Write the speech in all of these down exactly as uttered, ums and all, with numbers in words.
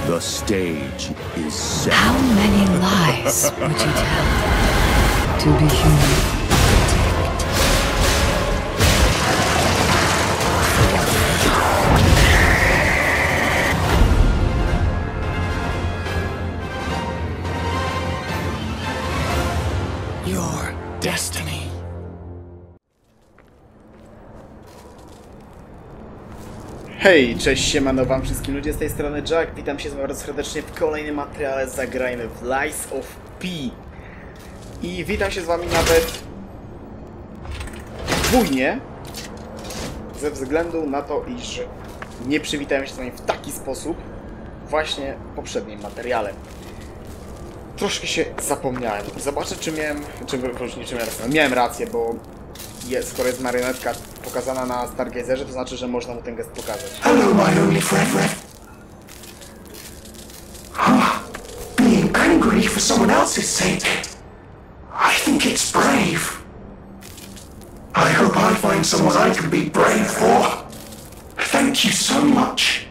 The stage is set. How many lies would you tell to be human? Your destiny. Hej, cześć, siemano wam wszystkim ludzie, z tej strony Jack, witam się z wami bardzo serdecznie w kolejnym materiale Zagrajmy w Lies of P. I witam się z wami nawet podwójnie, ze względu na to, iż nie przywitałem się z wami w taki sposób właśnie w poprzednim materiale. Troszkę się zapomniałem. Zobaczę, czy miałem, czy, nie, czy miałem rację. Miałem rację, bo jest, skoro jest marionetka pokazana na Stargazerze, to znaczy, że można mu ten gest pokazać. Hello, my only friend. Ah, being angry for someone else's sake. I think it's brave. I hope I find someone I can be brave for. Thank you so much.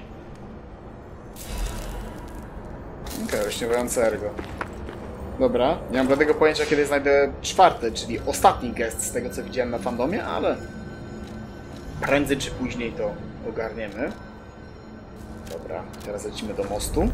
Okej, okay, śniewające ergo. Dobra, nie mam żadnego pojęcia, kiedy znajdę czwarty, czyli ostatni gest z tego, co widziałem na fandomie, ale prędzej czy później to ogarniemy. Dobra, teraz lecimy do mostu.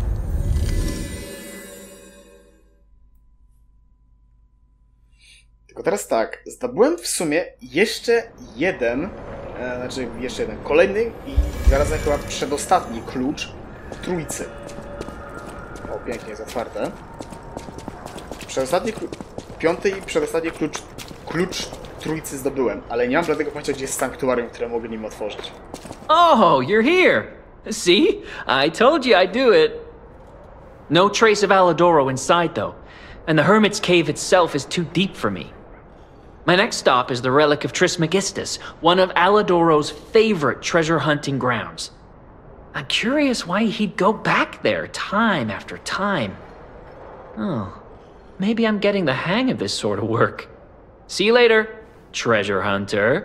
Tylko teraz tak, zdobyłem w sumie jeszcze jeden, e, znaczy jeszcze jeden, kolejny i zarazem chyba przedostatni klucz trójcy. O, pięknie jest otwarte. Przedostatni klucz, piąty i przedostatni klucz, klucz trójcy zdobyłem, ale nie mam dlatego pojęcia, gdzie jest sanktuarium, które mogę nim otworzyć. Oh, you're here. See? I told you I'd do it. No trace of Aladoro inside, though, and the Hermit's Cave itself is too deep for me. My next stop is the relic of Trismegistus, one of Aladoro's favorite treasure hunting grounds. I'm curious why he'd go back there time after time. Oh, maybe I'm getting the hang of this sort of work. See you later, treasure hunter.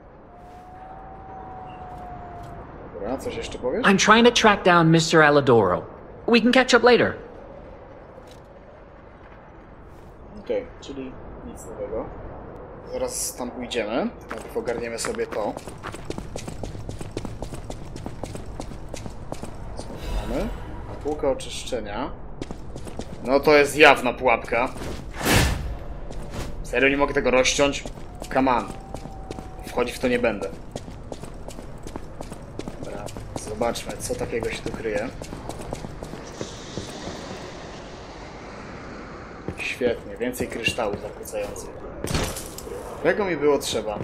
Dobra, coś jeszcze powiesz? I'm trying to track down Mister Aladoro. We can catch up later. Okej, okay, czyli nic nowego. Zaraz tam pójdziemy. Najpierw ogarniemy sobie to. Co tu mamy? Półka oczyszczenia. No to jest jawna pułapka. Serio nie mogę tego rozciąć? Come on. Wchodzić w to nie będę. Dobra, zobaczmy, co takiego się tu kryje. Świetnie, więcej kryształów zakłócających. Tego mi było trzeba.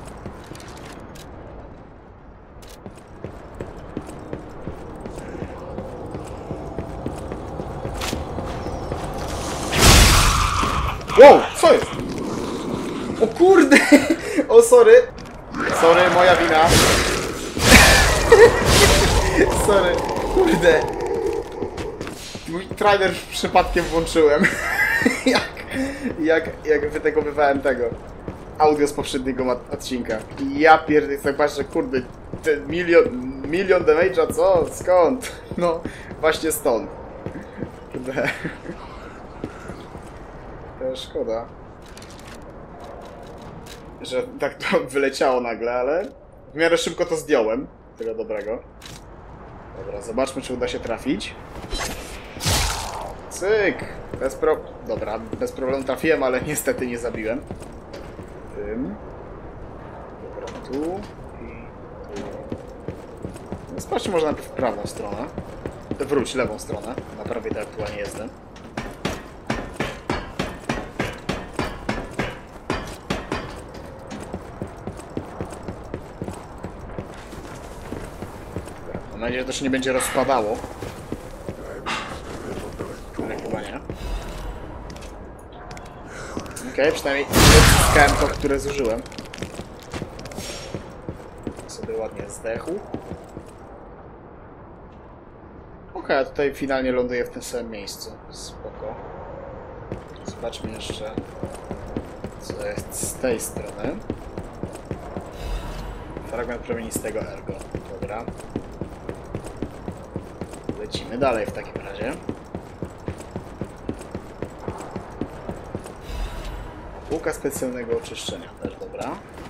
Wow, co jest? O kurde! O, sorry. Sorry, moja wina. Sorry, kurde. Mój trailer przypadkiem włączyłem. jak, jak, jak wytegowywałem tego audio z poprzedniego odcinka. I ja pierdolę, tak patrzę, kurde, ten milion, milion damage'a, co? Skąd? No, właśnie stąd. Kurde. Szkoda, że tak to wyleciało nagle, ale w miarę szybko to zdjąłem. Tyle dobrego. Dobra, zobaczmy, czy uda się trafić. Cyk! Bez pro... Dobra, bez problemu trafiłem, ale niestety nie zabiłem. Tym. Dobra, tu i tu. No, sprawdźmy może najpierw prawą stronę. Wróć lewą stronę. Na prawej to aktualnie jestem. Mam nadzieję, że to się nie będzie rozpadało. Ale chyba nie. Okej, okay, przynajmniej odzyskałem to, które zużyłem. Sobie ładnie zdechł. Okej, okay, tutaj finalnie ląduję w tym samym miejscu. Spoko. Zobaczmy jeszcze, co jest z tej strony. Fragment promienistego ergo. Dobra. Lecimy dalej w takim razie. Półka specjalnego oczyszczenia też, dobra.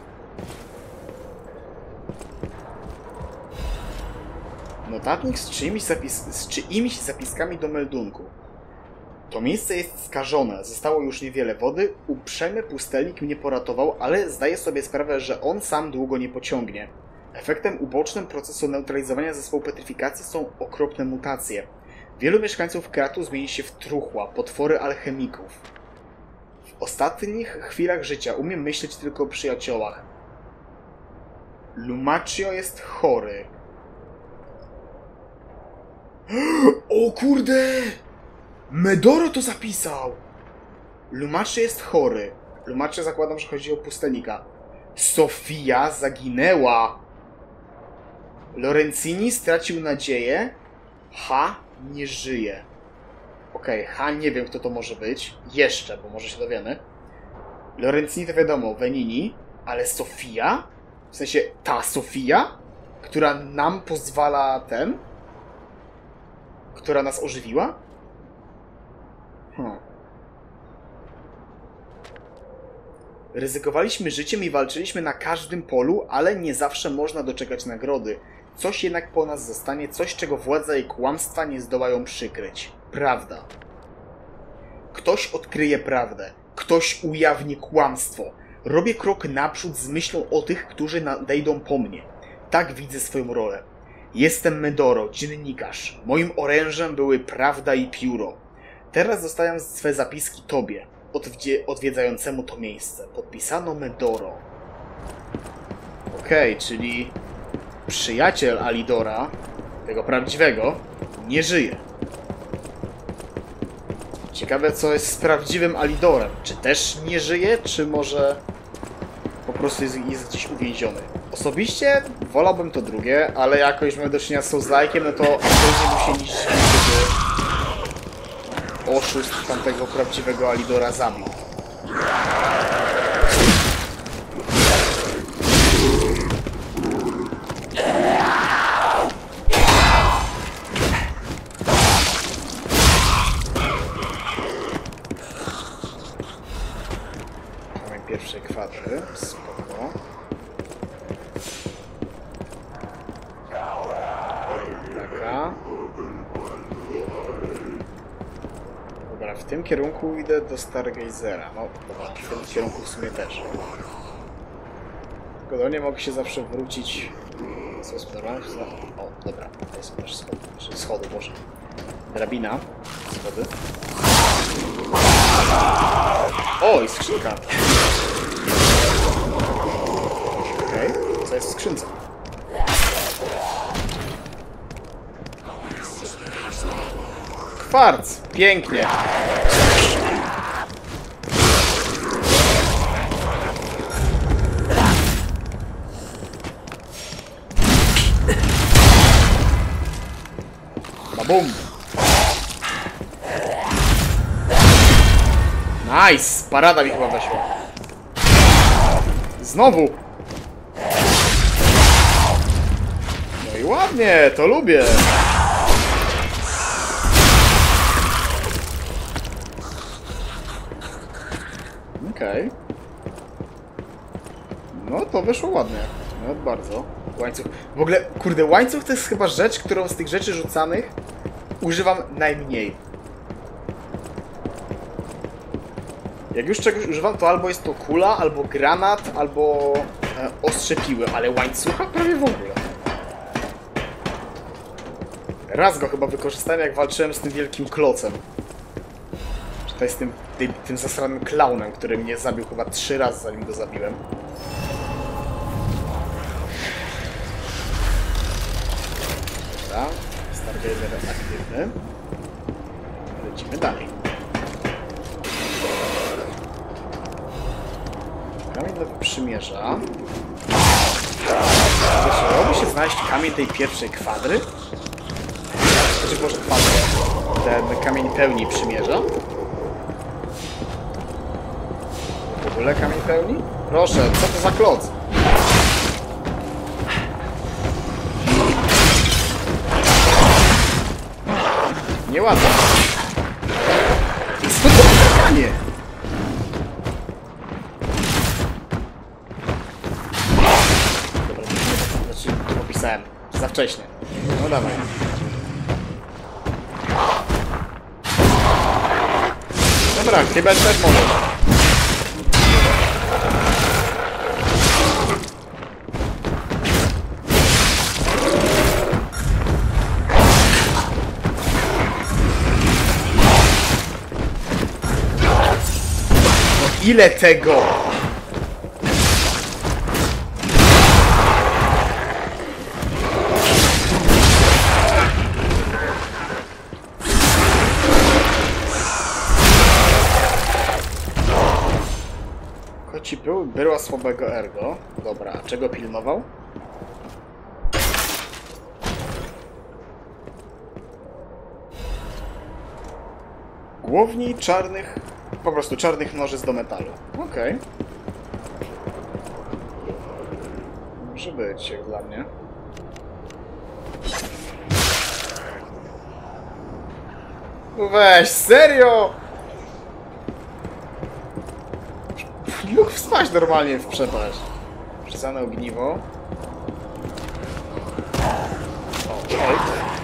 Notatnik z czyimiś, zapis z czyimiś zapiskami do meldunku. To miejsce jest skażone, zostało już niewiele wody, uprzejmy pustelnik mnie poratował, ale zdaję sobie sprawę, że on sam długo nie pociągnie. Efektem ubocznym procesu neutralizowania zespołu petryfikacji są okropne mutacje. Wielu mieszkańców Kratu zmieni się w truchła, potwory alchemików. W ostatnich chwilach życia umiem myśleć tylko o przyjaciołach. Lumaccio jest chory. O kurde! Medoro to zapisał! Lumaccio jest chory. Lumaccio zakładam, że chodzi o pustelnika. Sofia zaginęła. Lorenzini stracił nadzieję. H nie żyje. Okej, okay, H nie wiem, kto to może być. Jeszcze, bo może się dowiemy. Lorenzini to wiadomo, Venini. Ale Sofia? W sensie ta Sofia? Która nam pozwala ten? Która nas ożywiła? Hmm. Ryzykowaliśmy życiem i walczyliśmy na każdym polu, ale nie zawsze można doczekać nagrody. Coś jednak po nas zostanie, coś, czego władza i kłamstwa nie zdołają przykryć. Prawda. Ktoś odkryje prawdę. Ktoś ujawni kłamstwo. Robię krok naprzód z myślą o tych, którzy nadejdą po mnie. Tak widzę swoją rolę. Jestem Medoro, dziennikarz. Moim orężem były prawda i pióro. Teraz zostawiam swe zapiski tobie, odwiedzającemu to miejsce. Podpisano Medoro. Okej, okay, czyli przyjaciel Alidora, tego prawdziwego, nie żyje. Ciekawe, co jest z prawdziwym Alidorem. Czy też nie żyje, czy może po prostu jest, jest gdzieś uwięziony? Osobiście wolałbym to drugie, ale jako już mamy do czynienia z Souls-like'iem, no to absolutnie bym się nie zdziwił, gdyby oszust tamtego prawdziwego Alidora zabił. Mamy pierwsze kwadry, spoko. Taka. Dobra, w tym kierunku idę do Stargazera. No, dobra, w tym kierunku w sumie też. Tylko do niej mogę się zawsze wrócić. Co sprawdzać? O, dobra, to są też schody. Znaczy schody, może. Drabina. Schody. O, i skrzynka. Okej, okay. Co jest w skrzynce? Kwarc! Pięknie! Babum! Nice! Parada mi chyba weszła. Znowu! No i ładnie, to lubię! Okej. Okay. No to wyszło ładnie. No bardzo. Łańcuch. W ogóle, kurde, łańcuch to jest chyba rzecz, którą z tych rzeczy rzucanych używam najmniej. Jak już czegoś używam, to albo jest to kula, albo granat, albo e, ostrze piły, ale łańcucha prawie w ogóle. Raz go chyba wykorzystałem, jak walczyłem z tym wielkim klocem. To jest tym, tym, tym zasranym klaunem, który mnie zabił chyba trzy razy, zanim go zabiłem. Dobra, Stargazer aktywny. Lecimy dalej. Kamień do przymierza. Dałoby się znaleźć kamień tej pierwszej kwadry? Znaczy, może kwadry. Ten kamień pełni przymierza. W ogóle kamień pełni? Proszę, co to za kloc? Nieładnie. Co to pytanie? Dobra, znaczy opisałem za wcześnie. No dawaj. Dobra, chyba też może. Ile tego? Koci był, była słabego ergo. Dobra, a czego pilnował? Głowni czarnych... Po prostu czarnych nożyc do metalu. Okej. Okay. Może być, jak dla mnie. No weź, serio! Mógł spaść normalnie w przepaść. Przesane ogniwo. O, oj.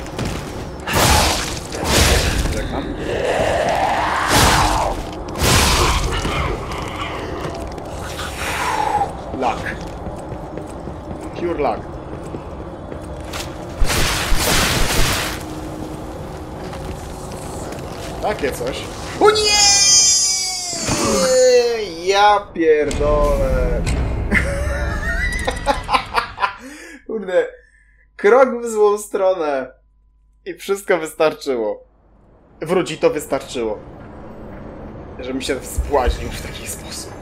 Czekam. Luck. Pure luck. Takie coś. O nie! Ja pierdolę. Kurde. Krok w złą stronę. I wszystko wystarczyło. Wróci to wystarczyło. Że mi się spłaźnił w taki sposób.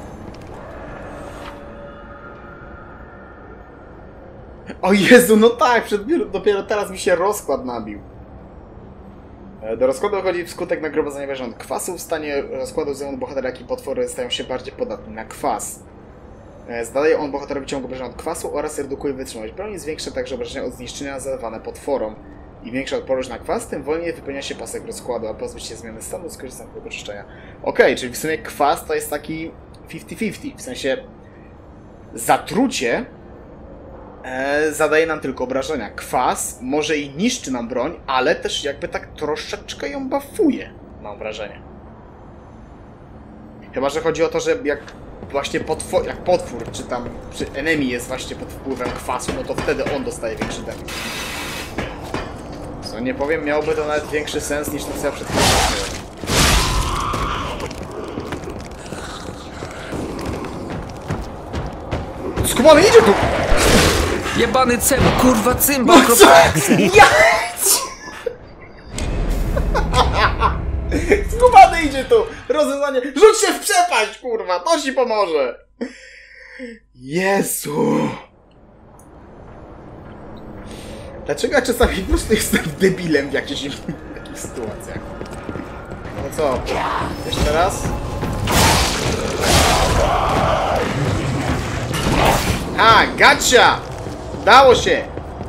O Jezu, no tak, przed, dopiero teraz mi się rozkład nabił. Do rozkładu dochodzi wskutek nagromadzenia wierząt kwasu. W stanie rozkładu zarówno bohater, jak i potwory stają się bardziej podatni na kwas. Zadaje on bohaterowi ciągu wierząt kwasu oraz redukuje wytrzymałość broni. Zwiększa także obrażenia od zniszczenia zadawane potworom. Im większa odporność na kwas, tym wolniej wypełnia się pasek rozkładu, a pozbyć się zmiany stanu, skorzystam z tego oczyszczenia. Okej, okay, czyli w sumie kwas to jest taki fifty fifty. W sensie zatrucie e, zadaje nam tylko obrażenia. Kwas może i niszczy nam broń, ale też jakby tak troszeczkę ją buffuje, mam wrażenie. Chyba że chodzi o to, że jak właśnie potwór, jak potwór, czy tam czy enemy jest właśnie pod wpływem kwasu, no to wtedy on dostaje większy damage. Co nie powiem, miałoby to nawet większy sens niż to, co ja przed chwilą mówiłem. Skubany, idzie tu! Jebany cem, kurwa cymbał, No co? Jadź! Skubany idzie tu! Rozwiązanie! Rzuć się w przepaść, kurwa! To ci pomoże! Jezu! Dlaczego ja czasami po prostu jestem debilem w jakichś takich sytuacjach? No co? Jeszcze raz? A, gotcha! Dało się!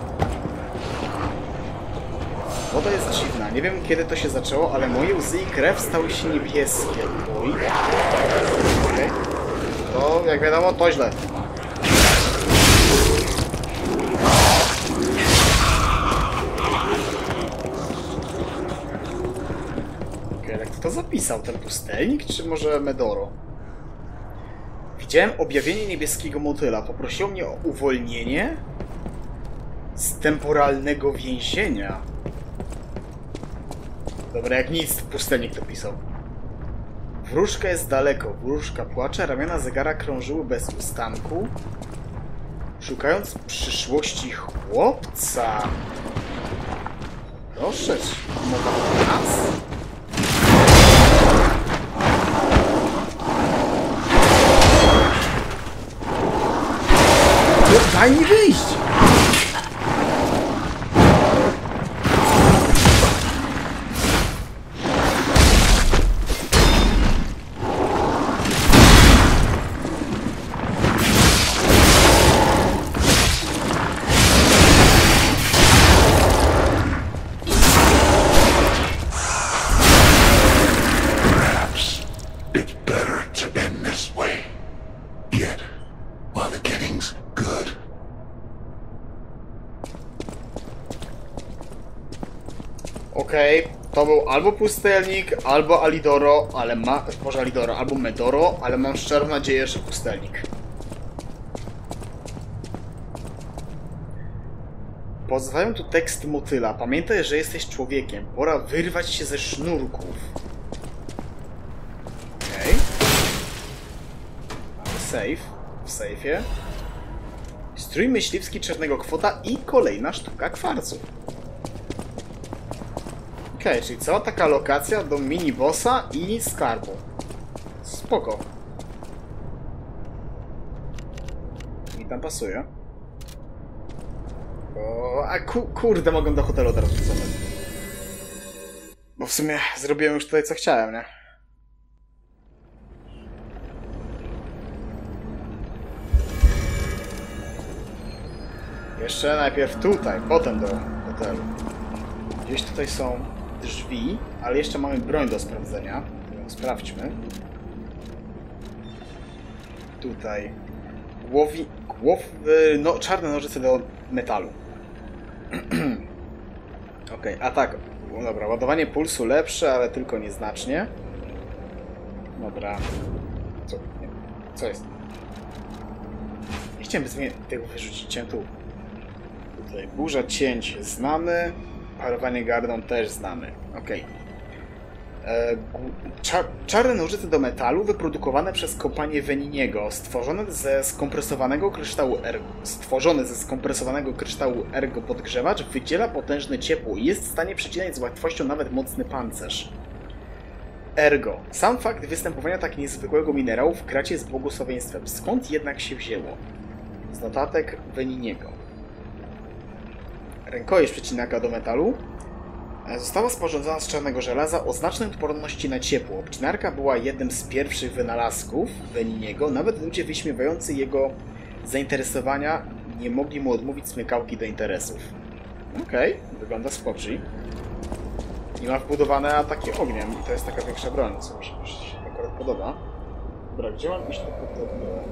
Woda jest dziwna. Nie wiem, kiedy to się zaczęło, ale moje łzy i krew stały się niebieskie. Oj. Okay. To, jak wiadomo, to źle. Okej, okay, kto to zapisał? Ten pustelnik, czy może Medoro? Widziałem objawienie niebieskiego motyla. Poprosił mnie o uwolnienie z temporalnego więzienia. Dobra, jak nic, pustelnik to pisał. Wróżka jest daleko. Wróżka płacze, ramiona zegara krążyły bez ustanku, szukając przyszłości chłopca. Proszę, mowa o nas? Daj mi wyjść! To był albo pustelnik, albo Alidoro, ale ma... Boże, Alidoro, albo Medoro, ale mam szczerą nadzieję, że pustelnik. Pozostawiam tu tekst motyla. Pamiętaj, że jesteś człowiekiem. Pora wyrwać się ze sznurków. Okej. Mamy safe. W sejfie. Strój myśliwski czarnego kwota i kolejna sztuka kwarcu. Okej, okay, czyli cała taka lokacja do mini-bossa i skarbu. Spoko. Mi tam pasuje. O, a ku, kurde, mogę do hotelu teraz wrzucać. Bo w sumie zrobiłem już tutaj co chciałem, nie? Jeszcze najpierw tutaj, potem do hotelu. Gdzieś tutaj są drzwi, ale jeszcze mamy broń do sprawdzenia. Sprawdźmy. Tutaj. Głowi... Głow... No, czarne nożyce do metalu. Okej, okay, a tak. No dobra, ładowanie pulsu lepsze, ale tylko nieznacznie. Dobra. Co? Nie. Co jest? Nie chciałem tego wyrzucić, chciałem tu. Tutaj burza cięć znamy. Parowanie gardą też znamy. Okej. Okay. Czar czarne nożyce do metalu wyprodukowane przez kompanię Veniniego, stworzone ze skompresowanego kryształu ergo. Stworzony ze skompresowanego kryształu ergo podgrzewacz wydziela potężne ciepło i jest w stanie przecinać z łatwością nawet mocny pancerz. Ergo. Sam fakt występowania tak niezwykłego minerału w kracie jest błogosławieństwem. Skąd jednak się wzięło? Z notatek Veniniego. Rękojeść przecinaka do metalu została sporządzona z czarnego żelaza o znacznej odporności na ciepło. Obcinarka była jednym z pierwszych wynalazków Veniniego. Nawet ludzie wyśmiewający jego zainteresowania nie mogli mu odmówić smykałki do interesów. Okej, okay, wygląda spoczy. I ma wbudowane ataki ogniem i to jest taka większa broń, co mi się akurat podoba. Dobra, gdzie mam iść do hotelu?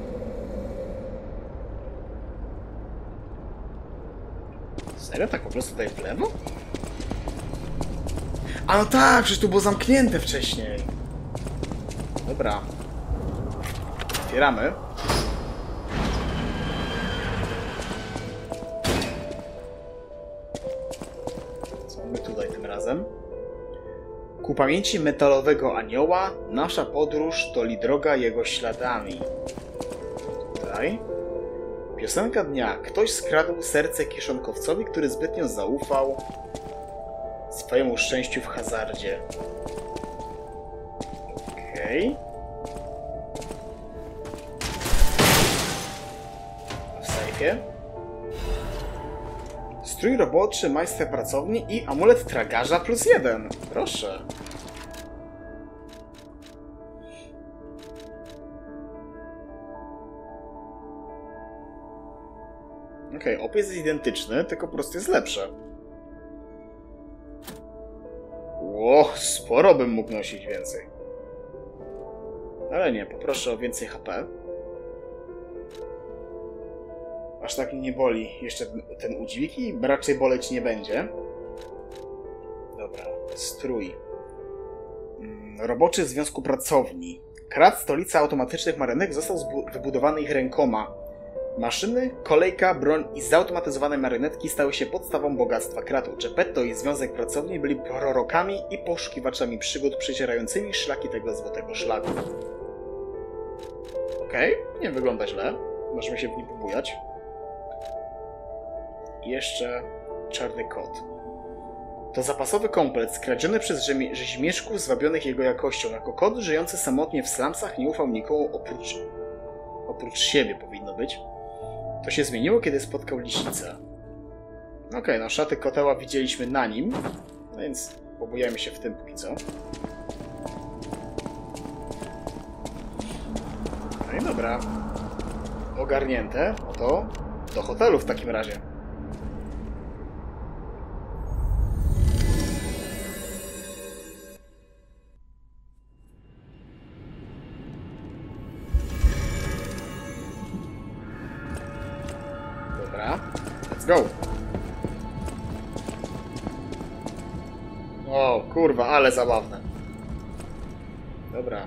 Serio? Tak po prostu tutaj w lewo? A no tak, przecież tu było zamknięte wcześniej. Dobra. Otwieramy. Co mamy tutaj tym razem? Ku pamięci metalowego anioła, nasza podróż toli droga jego śladami. Tutaj. Piosenka dnia. Ktoś skradł serce kieszonkowcowi, który zbytnio zaufał swojemu szczęściu w hazardzie. Okej. Okay. W sejfie. Strój roboczy, majster pracowni i amulet tragarza plus jeden. Proszę. Okej, okay, opis jest identyczny, tylko po prostu jest lepsze. Ło, sporo bym mógł nosić więcej. Ale nie, poproszę o więcej H P. Aż tak mnie nie boli jeszcze ten, ten udźwig i raczej boleć nie będzie. Dobra, strój. Roboczy Związku Pracowni. Krat, stolica automatycznych marynek, został wybudowany ich rękoma. Maszyny, kolejka, broń i zautomatyzowane marionetki stały się podstawą bogactwa kratu. Geppetto i Związek Pracowni byli prorokami i poszukiwaczami przygód przecierającymi szlaki tego złotego szlaku. Okej, okay, nie wygląda źle. Możemy się w nim pobujać. I jeszcze czarny kot. To zapasowy komplet skradziony przez rzeźmieszków zwabionych jego jakością. Jako kot żyjący samotnie w slumsach nie ufał nikomu oprócz... oprócz siebie powinno być. To się zmieniło, kiedy spotkał Lisicę. Okej, okay, no szaty koteła widzieliśmy na nim, no więc pobujajmy się w tym póki co. No i dobra. Ogarnięte. No to do hotelu w takim razie. Let's go. Wow. kurwa, ale zabawne. Dobra.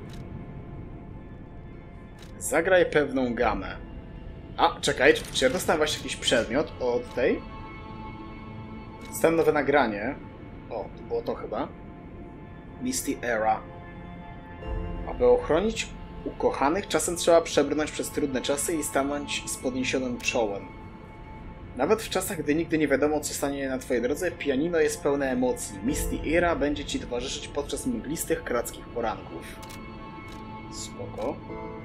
Zagraj pewną gamę. A, czekaj, czy ja dostałem właśnie jakiś przedmiot od tej? Dostałem nowe nagranie. O, to było to chyba. Misty Era. Aby ochronić ukochanych, czasem trzeba przebrnąć przez trudne czasy i stanąć z podniesionym czołem. Nawet w czasach, gdy nigdy nie wiadomo, co stanie na twojej drodze, pianino jest pełne emocji. Misty Era będzie ci towarzyszyć podczas mglistych, krackich poranków. Spoko.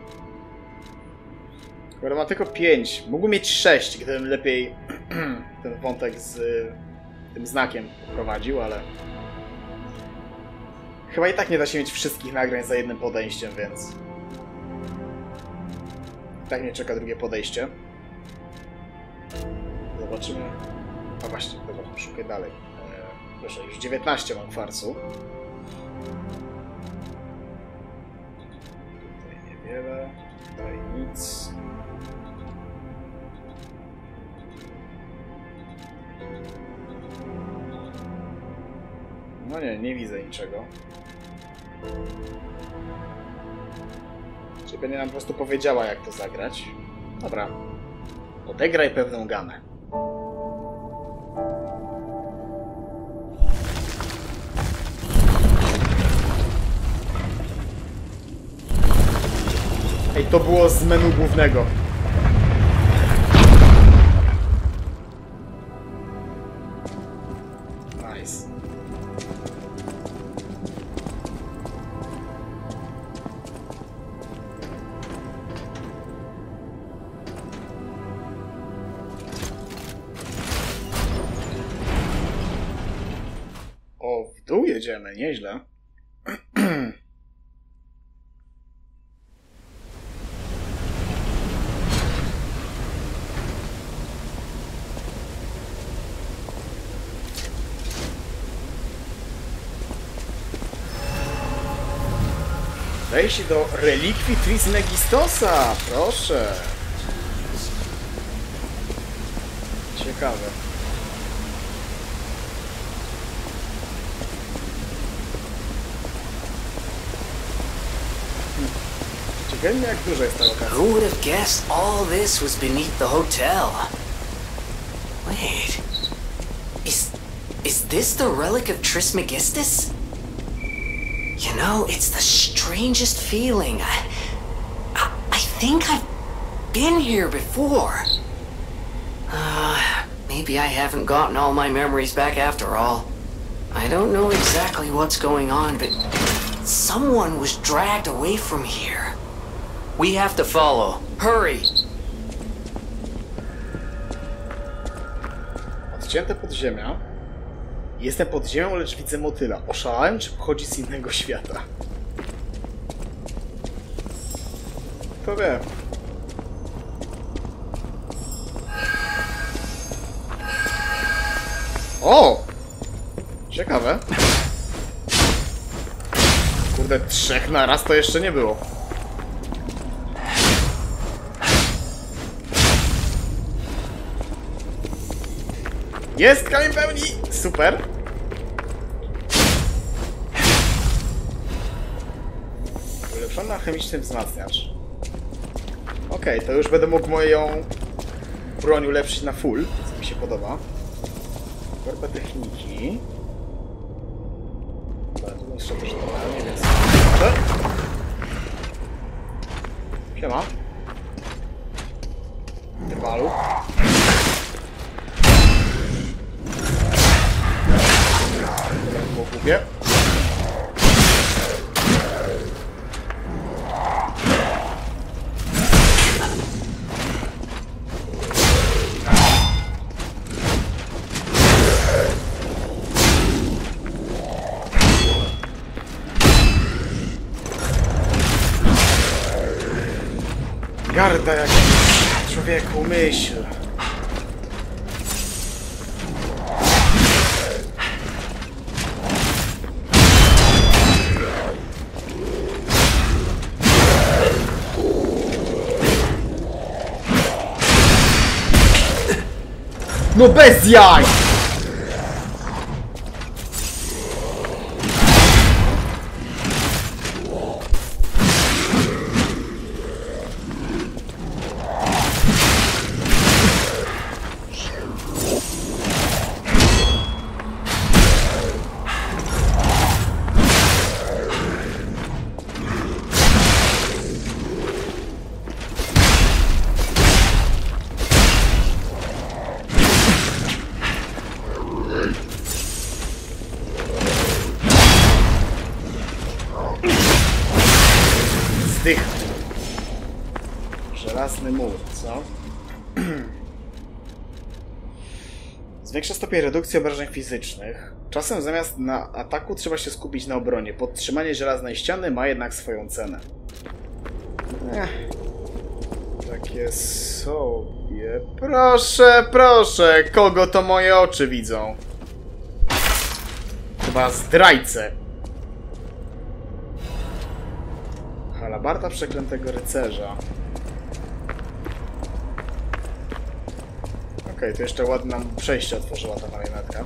Chyba ma tylko pięć. Mógł mieć sześć, gdybym lepiej ten wątek z tym znakiem poprowadził, ale... Chyba i tak nie da się mieć wszystkich nagrań za jednym podejściem, więc... Tak mnie czeka drugie podejście. Zobaczymy... A właśnie, dobra, szukaj dalej. Eee, proszę, już dziewiętnaście mam kwarcu. Tutaj niewiele, tutaj nic. No nie, nie widzę niczego. Czyli będzie nam po prostu powiedziała, jak to zagrać. Dobra. Odegraj pewną gamę. Ej, to było z menu głównego. Nice. O, w dół jedziemy, nieźle. Wejść do relikwii Trismegistosa, proszę. Ciekawe. Hmm. Ciekawe, jak duża jest ta lokacja. Who would have guessed all this was beneath the hotel? Wait, is is this the relic of Trismegistus? You know, it's the strangest feeling. I, I, I think I've been here before. Uh, maybe I haven't gotten all my memories back after all. I don't know exactly what's going on, but someone was dragged away from here. We have to follow. Hurry! Odcięte podziemia. Jestem pod ziemią, lecz widzę motyla. Oszalałem, czy pochodzi z innego świata? Kto wie? O! Ciekawe. Kurde, trzech na raz to jeszcze nie było. Jest kamień pełni! Super! Ulepszony alchemiczny wzmacniacz. Okej, okay, to już będę mógł moją broń ulepszyć na full, co mi się podoba. Korba techniki. Dobra, tu jeszcze też normalnie, więc... Siema. Trwalu. Było głupie. Garda jak człowieku, myśl. No bez jaj! zdycha. Żelazny mur, co? Zwiększa stopień redukcji obrażeń fizycznych. Czasem zamiast na ataku trzeba się skupić na obronie. Podtrzymanie żelaznej ściany ma jednak swoją cenę. Ech. Takie sobie... Proszę, proszę! Kogo to moje oczy widzą? Chyba zdrajcę. Halabarda przeklętego rycerza. Okej, okay, to jeszcze ładnie nam przejście otworzyła ta marionetka.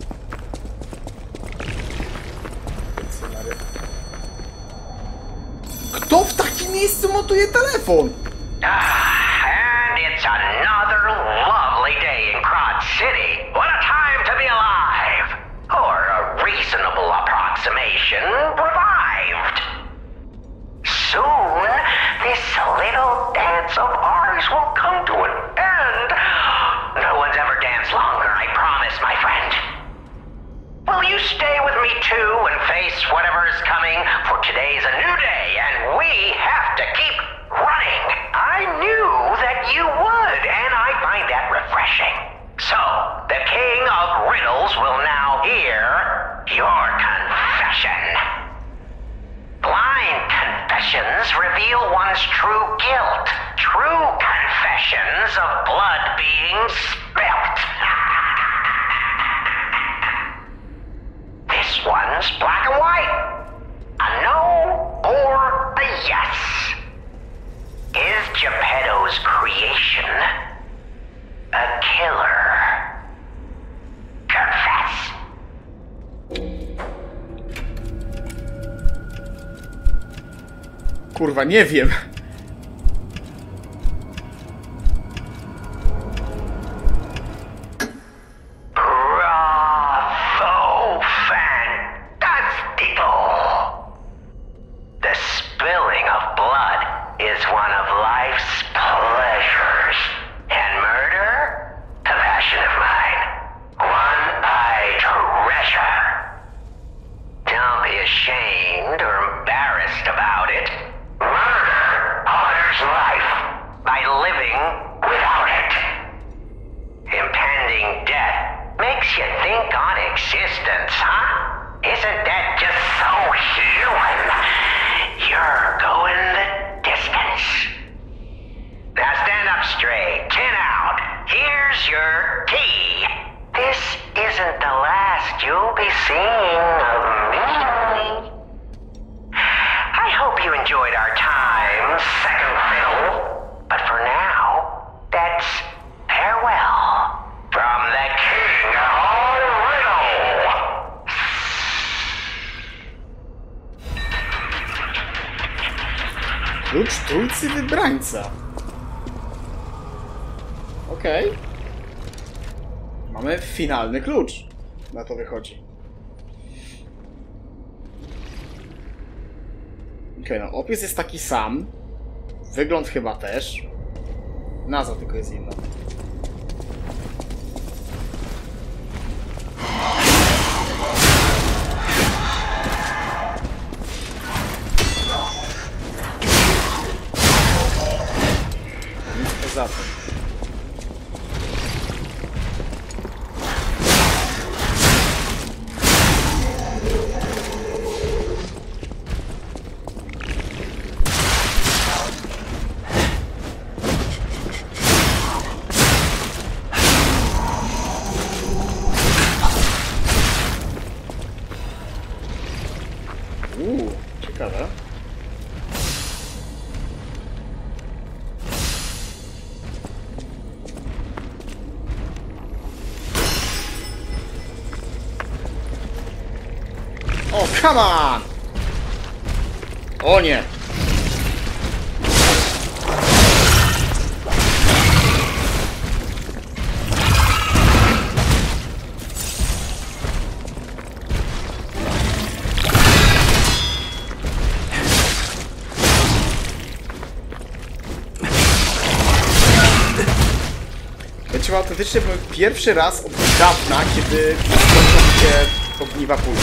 Kto w takim miejscu montuje telefon? And it's another lovely day in Crod City. What a time to be alive! Or a reasonable approximation revived. Soon, this little dance of ours will come to an end. No one's ever danced longer, I promise, my friend. Will you stay with me too and face whatever is coming? For today's a new day, and we have to keep running. I knew that you would, and I find that refreshing. So, the King of Riddles will now hear your confession. Blind confessions reveal one's true guilt. True confessions of blood being spilt. This one's black and white. A no or a yes. Is Geppetto's creation a killer? Confess. Kurwa, nie wiem. Bravo, fantastico. The spilling of blood is one of life's pleasures. And murder? A passion of mine. One I treasure. Don't be ashamed or embarrassed about it. Murder honors life by living without it. Impending death makes you think on existence, huh? Isn't that just so human? You're going the distance. Now stand up straight, chin out. Here's your key. This isn't the last you'll be seeing of me. I hope you enjoyed our time, second fiddle. But for now, that's farewell from the King of Riddle. Klucz trójcy wybrańca. Okej. Okay. Mamy finalny klucz. Na to wychodzi. Okej, okay, no opis jest taki sam. Wygląd chyba też. Nazwa tylko jest inna. Nic poza tym. Uuu, ciekawe. O, come on! O nie! Będzie autentycznie pierwszy raz od dawna, kiedy skończą się ogniwa pól.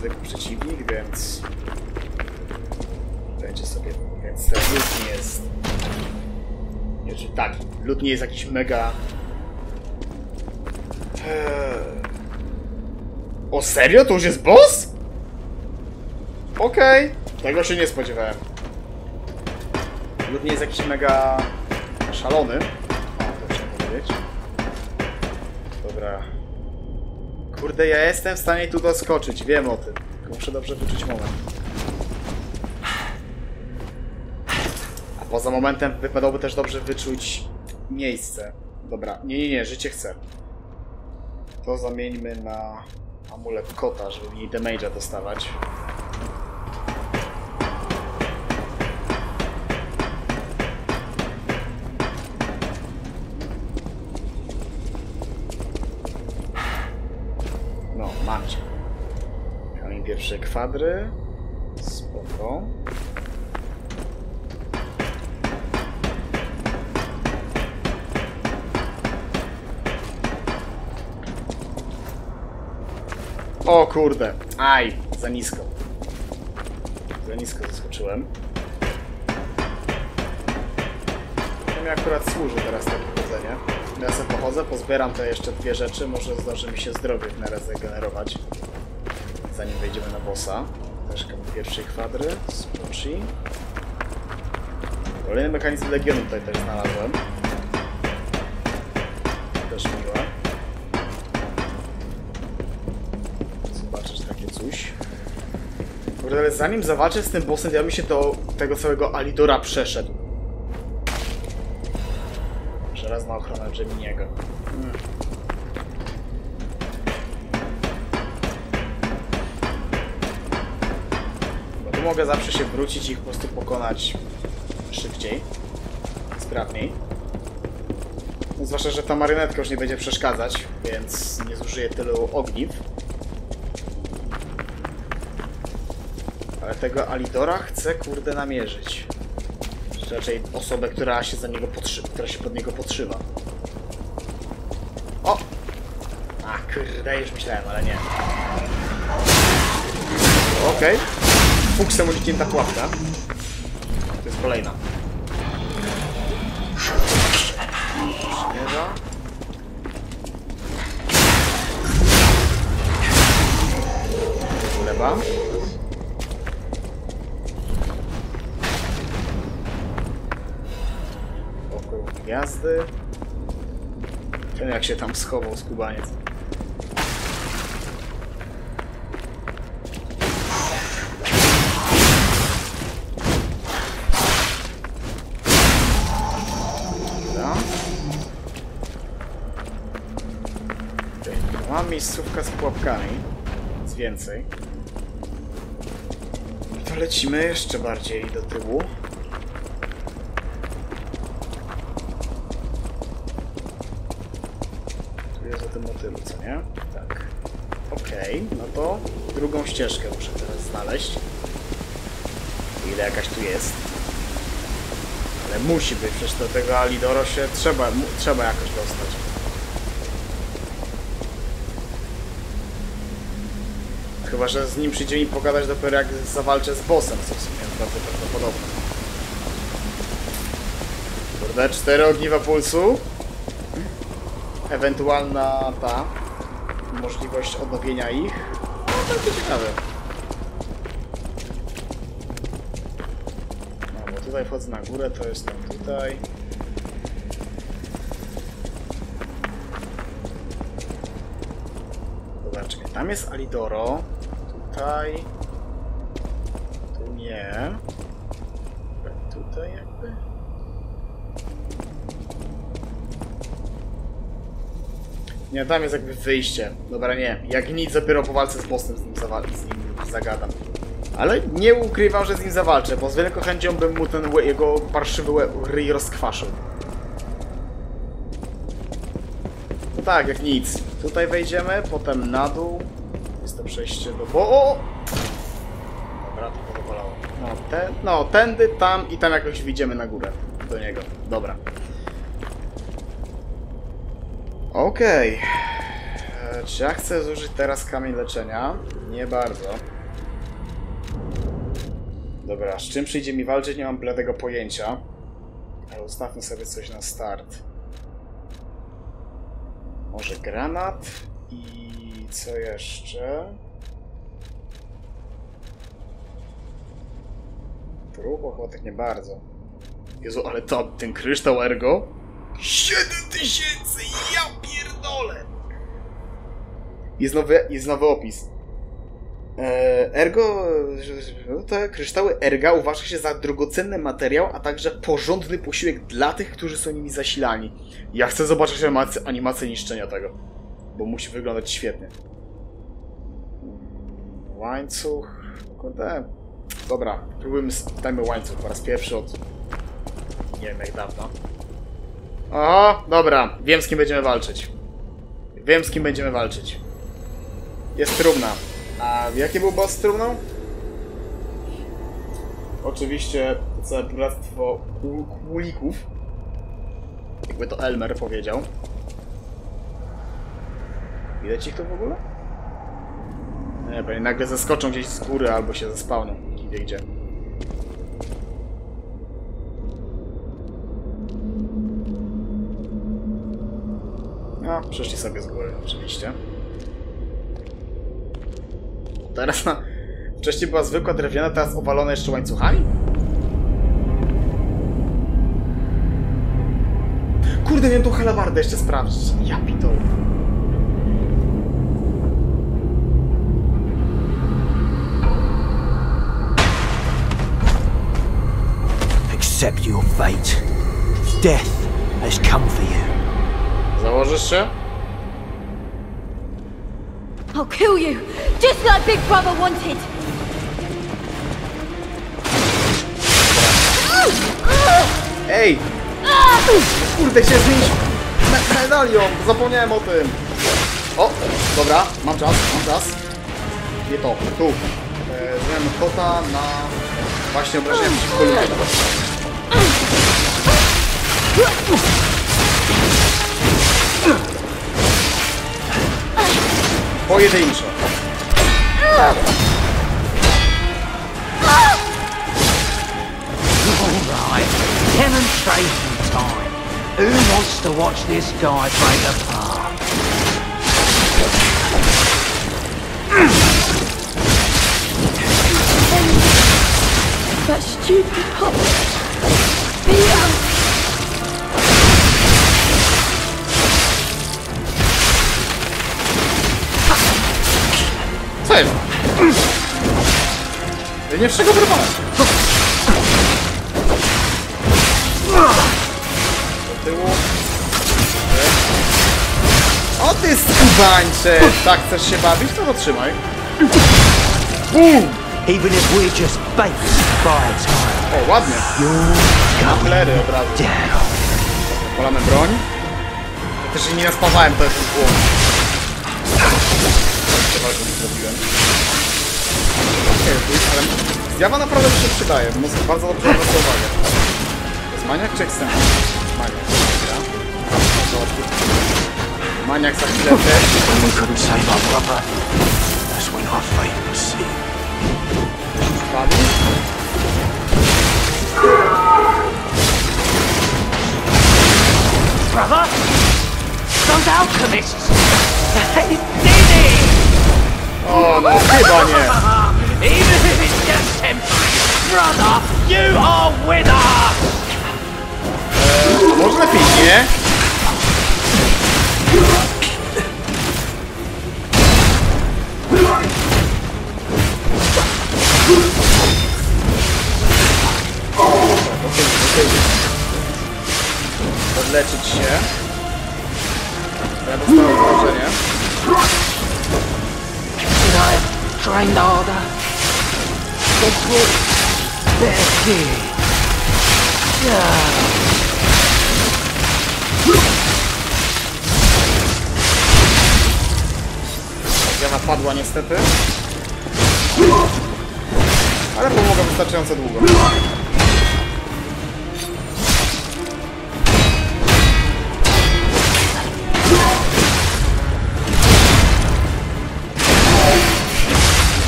zwykły przeciwnik, więc... Będzie sobie... Więc ten lód nie jest... Znaczy taki, lód nie jest jakiś mega... Eee... O serio? To już jest boss? Okej, okay. Tego się nie spodziewałem. Lód nie jest jakiś mega... szalony. O, to chciałem powiedzieć. Dobra. Kurde, ja jestem w stanie tu doskoczyć, wiem o tym. Tylko muszę dobrze wyczuć moment. A poza momentem wypadałoby też dobrze wyczuć miejsce. Dobra, nie, nie, nie, życie chcę. To zamieńmy na amulet kota, żeby mniej damage'a dostawać. No, mam cię. Kamień pierwszej kwadry. Spoko. O kurde. Aj, za nisko. Za nisko zaskoczyłem. To mi akurat służy teraz takie chodzenie. Ja sobie pochodzę, pozbieram te jeszcze dwie rzeczy, może zdąży mi się zdrowie w miarę zregenerować. Zanim wejdziemy na bossa. Też kamień pierwszej kwadry. Spoczy. Kolejny mechanizm Legionu tutaj też znalazłem. Też miłe. Zobaczysz takie coś. Kurde, ale zanim zawalczę z tym bossem, ja bym się do tego całego Alidora przeszedł. Żelazna ochrona Geminiego. Hmm. Bo tu mogę zawsze się wrócić i ich po prostu pokonać szybciej, sprawniej. No, zwłaszcza, że ta marionetka już nie będzie przeszkadzać, więc nie zużyję tylu ogniw. Ale tego Alidora chcę, kurde, namierzyć. Czy raczej osobę, która się za niego podszywa, która się pod niego podszywa. O! A, kurde, już myślałem, ale nie. Okej. Okay. Fuksem uniknięta pułapka. To jest kolejna. Śmierza. Lewa. Około gwiazdy. Ten jak się tam schował, skubaniec. Mam miejscówkę z pułapkami, nic więcej. I to lecimy jeszcze bardziej do tyłu. Tu jest o tym motylu, co nie? Tak. Okej, okay, no to drugą ścieżkę muszę teraz znaleźć. O ile jakaś tu jest. Ale musi być, przecież do tego Alidoro się trzeba, trzeba jakoś dostać. Chyba że z nim przyjdzie mi pogadać dopiero jak zawalczę z bossem, co w sumie jest bardzo prawdopodobne. Kurde, cztery ogniwa pulsu. Ewentualna ta możliwość odnowienia ich. No to ciekawe. No bo tutaj wchodzę na górę, to jest tam tutaj. Dobra, czekaj, tam jest Alidoro. Tutaj... Tu nie... Tutaj jakby... Nie, tam jest jakby wyjście. Dobra, nie. Jak nic, dopiero po walce z bossem z nim, z nim zagadam. Ale nie ukrywam, że z nim zawalczę, bo z wielką chęcią bym mu ten jego parszywy ryj rozkwaszył. No tak, jak nic. Tutaj wejdziemy, potem na dół. Jest to przejście do... O, o! Dobra, to powalało. No, te, no, tędy, tam i tam jakoś wyjdziemy na górę. Do niego. Dobra. Okej. Okay. Eee, czy ja chcę zużyć teraz kamień leczenia? Nie bardzo. Dobra, z czym przyjdzie mi walczyć, nie mam bladego pojęcia. Ale ustawmy sobie coś na start. Może granat i co jeszcze? Trup ochłotek nie bardzo. Jezu, ale to, ten kryształ ergo? siedem tysięcy! Ja pierdolę! Jest nowy, jest nowy opis. Ergo, te kryształy erga uważa się za drogocenny materiał, a także porządny posiłek dla tych, którzy są nimi zasilani. Ja chcę zobaczyć animację, animację niszczenia tego, bo musi wyglądać świetnie. Łańcuch... Kurde... Dobra, próbujmy, dajmy łańcuch po raz pierwszy od... nie wiem jak dawno. O, dobra, wiem z kim będziemy walczyć. Wiem z kim będziemy walczyć. Jest trumna. A jaki był boss z trumną? Oczywiście całe bractwo królików. Jakby to Elmer powiedział. Widać ich to w ogóle? Nie, bo nagle zeskoczą gdzieś z góry albo się zespałną. Nie wie gdzie. No, przeszli sobie z góry, oczywiście. Teraz na... Wcześniej była zwykła drewniana, teraz owalona jeszcze łańcuchami? Kurde, miałem tą halabardę jeszcze sprawdzić. Ja pitol. Accept your fate. Death has come for you. Założysz się? I'll kill you, just like Big Brother wanted. Ej! Kurde, się zmienić me medalion! Zapomniałem o tym! O! Dobra, mam czas, mam czas. Nie to, tu. E, Zmieniam kota na... właśnie obrażenia przeciwko ludziom. Pojedynczo. Alright, demonstration time. Who wants to watch this guy break apart? That stupid pop. Peter! Co jest? Ja nie wszego wyrwałem. Do tyłu. O ty skubańcze! Tak chcesz się bawić? To dotrzymaj. Boom! Even if we're just bait by time. O, ładnie. Maplery od razu. Polamy broń. Ja też nie naspawałem, to jest głową. Zrobiłem. Ale zjawa naprawdę mi się przydaje, bo bardzo dobrze zwraca uwagę. To jest maniak czy ekstremalny? Maniak, dobra. Maniak za chwilę też. Padł. Brother? Those alchemists! They did it! O, no chyba nie! Even if it's just temporary, brother, you are with us! Eee, może lepiej nie? Podleczyć się. Ja dostałem wrażenie. Should I have trained harder? They put their kid. Yeah. Zjawa padła niestety. Ale pomogła wystarczająco długo.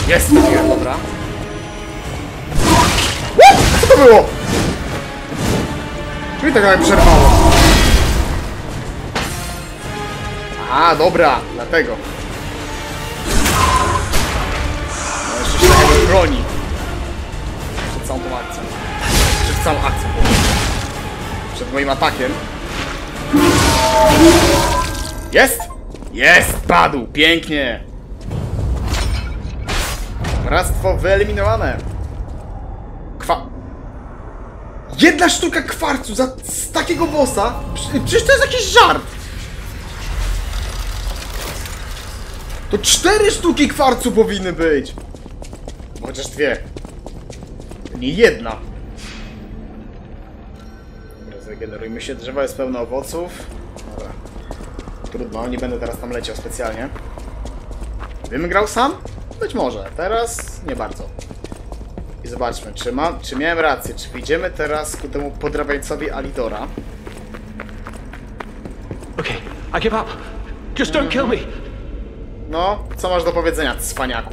Jest, trafiłem, dobra. What? Co to było? Czyli tak jak przerwało. A, dobra, dlatego. No jeszcze się tak broni. Przed całą tą akcją. Przed całą akcją. Przed moim atakiem. Jest! Jest! Padł! Pięknie! Bractwo wyeliminowane. Kwa... Jedna sztuka kwarcu za z takiego bossa? Przecież to jest jakiś żart! To cztery sztuki kwarcu powinny być! Chociaż dwie. Nie jedna. Dobra, zregenerujmy się. Drzewo jest pełne owoców. Dobra. Trudno, nie będę teraz tam leciał specjalnie. Bym grał sam? Być może. Teraz nie bardzo. I zobaczmy, czy, mam, czy miałem rację. Czy wyjdziemy teraz ku temu podrabiańcowi Alidora? Okay, I give up. Just don't kill me. No, co masz do powiedzenia, cwaniaku?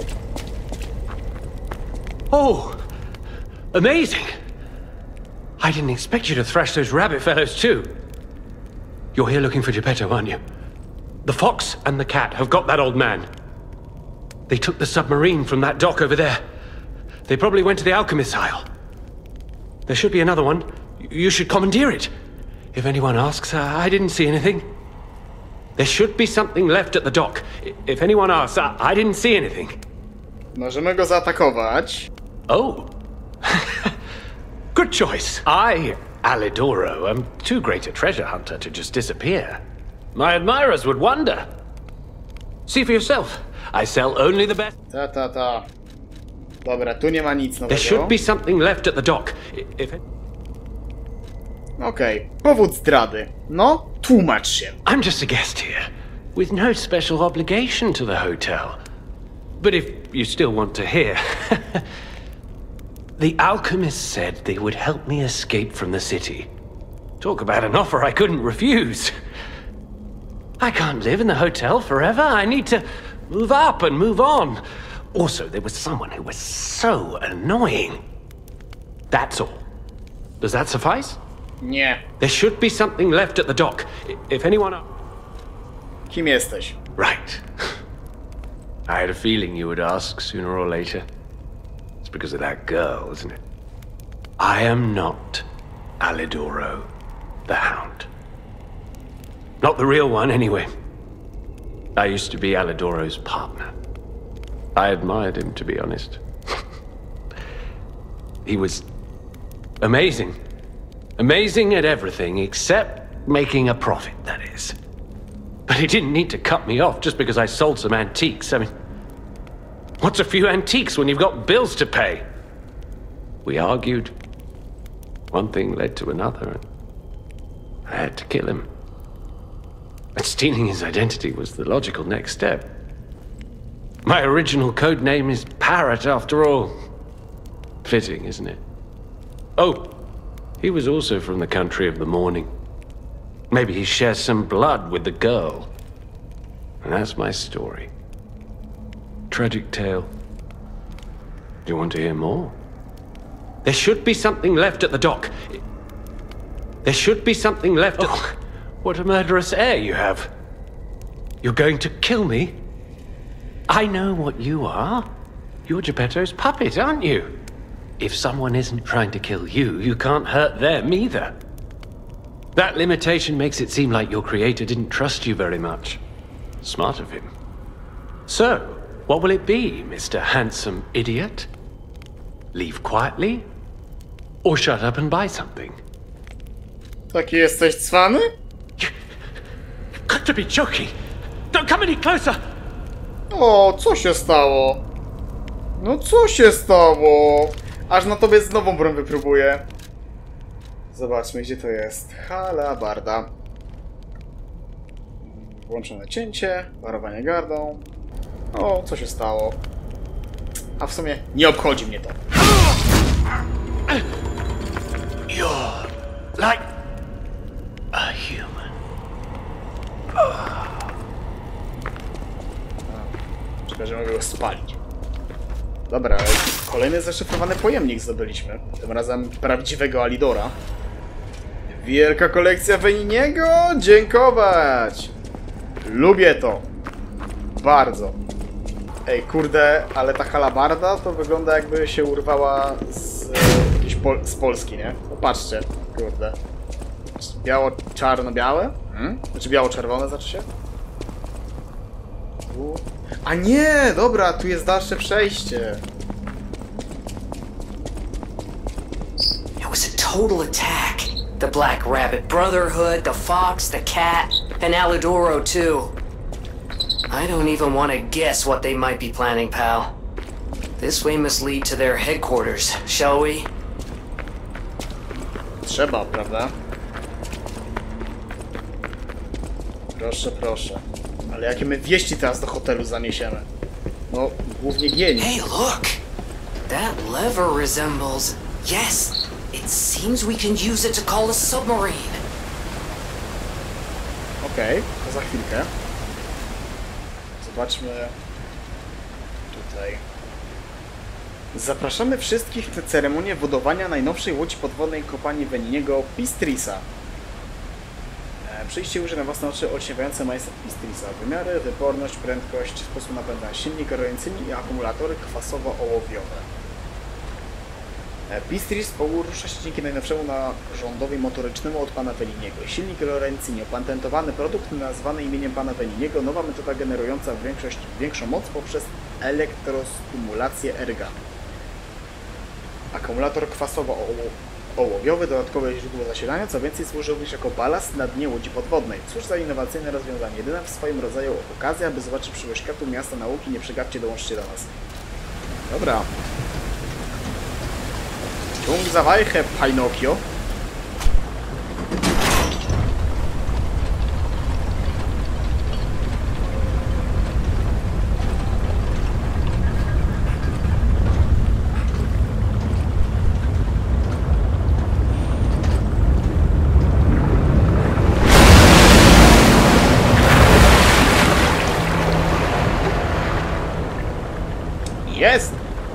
Oh, amazing. I didn't expect you to thrash those rabbit fellows too. You're here looking for Geppetto, aren't you? The fox and the cat have got that old man. They took the submarine from that dock over there. They probably went to the alchemist's isle. There should be another one. You should commandeer it. If anyone asks, uh, I didn't see anything. There should be something left at the dock. If anyone asks, I, I didn't see anything. Możemy go zaatakować. Oh. Good choice. I, Alidoro, am too great a treasure hunter to just disappear. My admirers would wonder. See for yourself. I sell only the best. Ta, ta, ta. Dobra, tu nie ma nic nowego. There should be something left at the dock. If it... Okej, okay. Powód zdrady. No, tłumacz się. I'm just a guest here, with no special obligation to the hotel. But if you still want to hear... The alchemist said they would help me escape from the city. Talk about an offer I couldn't refuse. I can't live in the hotel forever. I need to move up and move on. Also, there was someone who was so annoying. That's all. Does that suffice? Nie. There should be something left at the dock. If anyone... Kim jesteś? Right. I had a feeling you would ask sooner or later. It's because of that girl, isn't it? I am not Alidoro, the Hound. Not the real one, anyway. I used to be Alidoro's partner. I admired him, to be honest. He was amazing. Amazing at everything, except making a profit, that is. But he didn't need to cut me off just because I sold some antiques. I mean, what's a few antiques when you've got bills to pay? We argued. One thing led to another, and I had to kill him. But stealing his identity was the logical next step. My original code name is Parrot, after all. Fitting, isn't it? Oh, he was also from the country of the morning. Maybe he shares some blood with the girl. And that's my story. Tragic tale. Do you want to hear more? There should be something left at the dock. There should be something left at... Oh, what a murderous air you have. You're going to kill me? I know what you are. You're Geppetto's puppet, aren't you? If someone isn't trying to kill you, you can't hurt them either. That limitation makes it seem like your creator didn't trust you very much. Smart of him. So, what will it be, Mister Handsome Idiot? Leave quietly? Or shut up and buy something? Taki jesteś cwany? You've got to be joking! Don't come any closer! O, co się stało? No co się stało? Aż na tobie znowu broń wypróbuję. Zobaczmy, gdzie to jest. Halabarda. Włączone cięcie, parowanie gardą. O, co się stało? A w sumie nie obchodzi mnie to. You're like a human. Czekaj, że mogę go spalić. Dobra, kolejny zaszyfrowany pojemnik zdobyliśmy. Tym razem prawdziwego Alidora. Wielka kolekcja Veniniego? Dziękować! Lubię to. Bardzo. Ej, kurde, ale ta halabarda to wygląda jakby się urwała z, jakiejś pol z Polski, nie? Popatrzcie, kurde. Biało-czarno-białe? Hmm? Znaczy biało-czerwone, znaczy się? U. A nie, dobra, tu jest dalsze przejście. It was a total attack. The Black Rabbit Brotherhood, the Fox, the Cat, and Alidoro too. I don't even want to guess what they might be planning, pal. This way must lead to their headquarters, shall we? Trzeba, prawda? Proszę, proszę. Ale jakie my wieści teraz do hotelu zaniesiemy? No, głównie gieni. Hey, look! That lever resembles... Yes! It seems we can use it to call a submarine. Okej, okay, to za chwilkę. Zobaczmy... tutaj. Zapraszamy wszystkich na ceremonię budowania najnowszej łodzi podwodnej kompanii Veniniego Pistrisa. Przyjście uży na własne oczy olśniewające majestat Pistrisa. Wymiary, wyporność, prędkość, sposób napędzania, silnik rojącymi i akumulatory kwasowo-ołowiowe. Pistris porusza się dzięki najnowszemu narządowi motorycznemu od pana Veniniego. Silnik Lorenzini, opatentowany produkt nazwany imieniem pana Veniniego, nowa metoda generująca większość, większą moc poprzez elektrostymulację erga. Akumulator kwasowo-ołowiowy, dodatkowe źródło zasilania, co więcej służy również jako balast na dnie łodzi podwodnej. Cóż za innowacyjne rozwiązanie, jedyna w swoim rodzaju okazja, aby zobaczyć przyszłość światu miasta nauki, nie przegapcie, dołączcie do nas. Dobra. Ciąg za wajchę, Pinokio. Jest!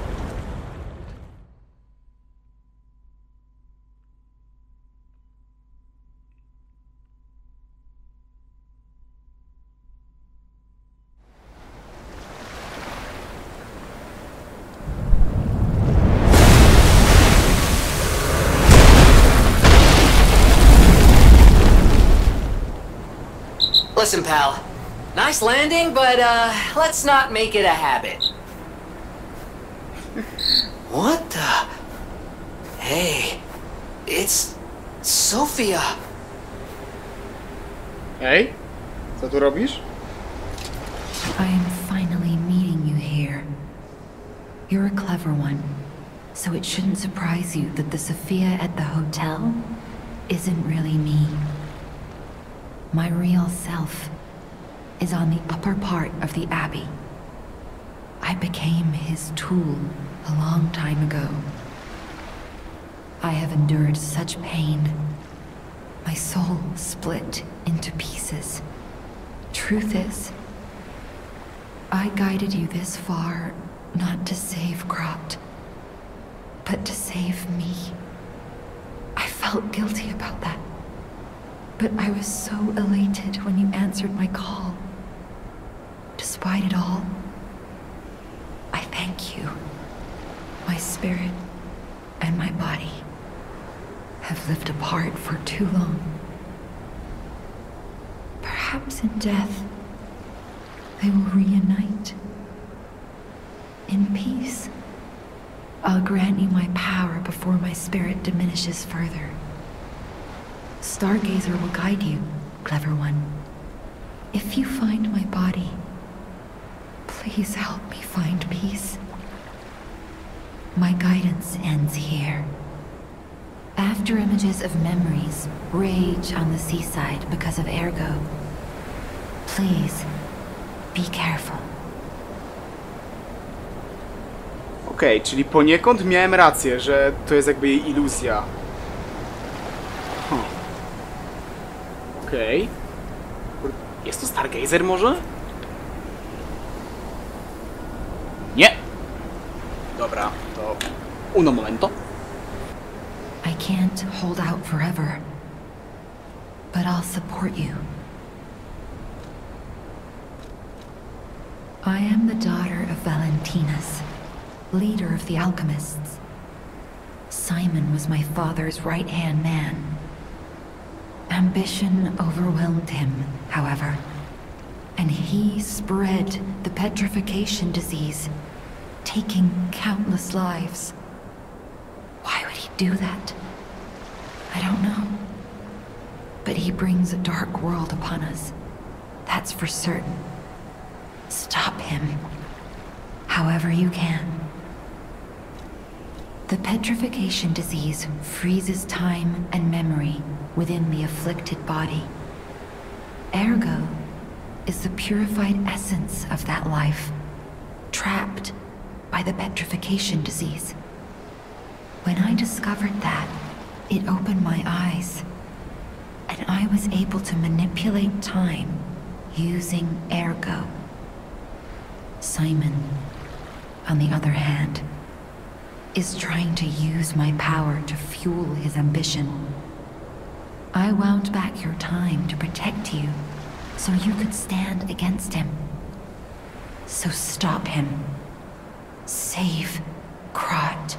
Listen, pal. Nice landing, but uh, let's not make it a habit. What the? Hey, it's Sophia. Hey, co tu robisz? I am finally meeting you here. You're a clever one, so it shouldn't surprise you that the Sophia at the hotel isn't really me. My real self is on the upper part of the Abbey. I became his tool a long time ago. I have endured such pain. My soul split into pieces. Truth is, I guided you this far not to save Cropt, but to save me. I felt guilty about that. But I was so elated when you answered my call. Despite it all, I thank you. My spirit and my body have lived apart for too long. Perhaps in death, they will reunite. In peace, I'll grant you my power before my spirit diminishes further. Stargazer will guide you, clever one. If you find my body, please help me find peace. My guidance ends here. After images of memories rage on the seaside because of Ergo, please be careful. Okej, okay, czyli poniekąd miałem rację, że to jest jakby jej iluzja. Huh. Okej. Okay. Jest to Stargazer może? Nie! Dobra, to uno momento. I can't hold out forever, but I'll support you. I am the daughter of Valentinus, leader of the alchemists. Simon was my father's right-hand man. Ambition overwhelmed him, however, and he spread the petrification disease, taking countless lives. Why would he do that? I don't know. But he brings a dark world upon us. That's for certain. Stop him, however you can. The petrification disease freezes time and memory within the afflicted body. Ergo is the purified essence of that life, trapped by the petrification disease. When I discovered that, it opened my eyes, and I was able to manipulate time using Ergo. Simon, on the other hand, is trying to use my power to fuel his ambition. I wound back your time to protect you, so you could stand against him. So stop him. Save Krat.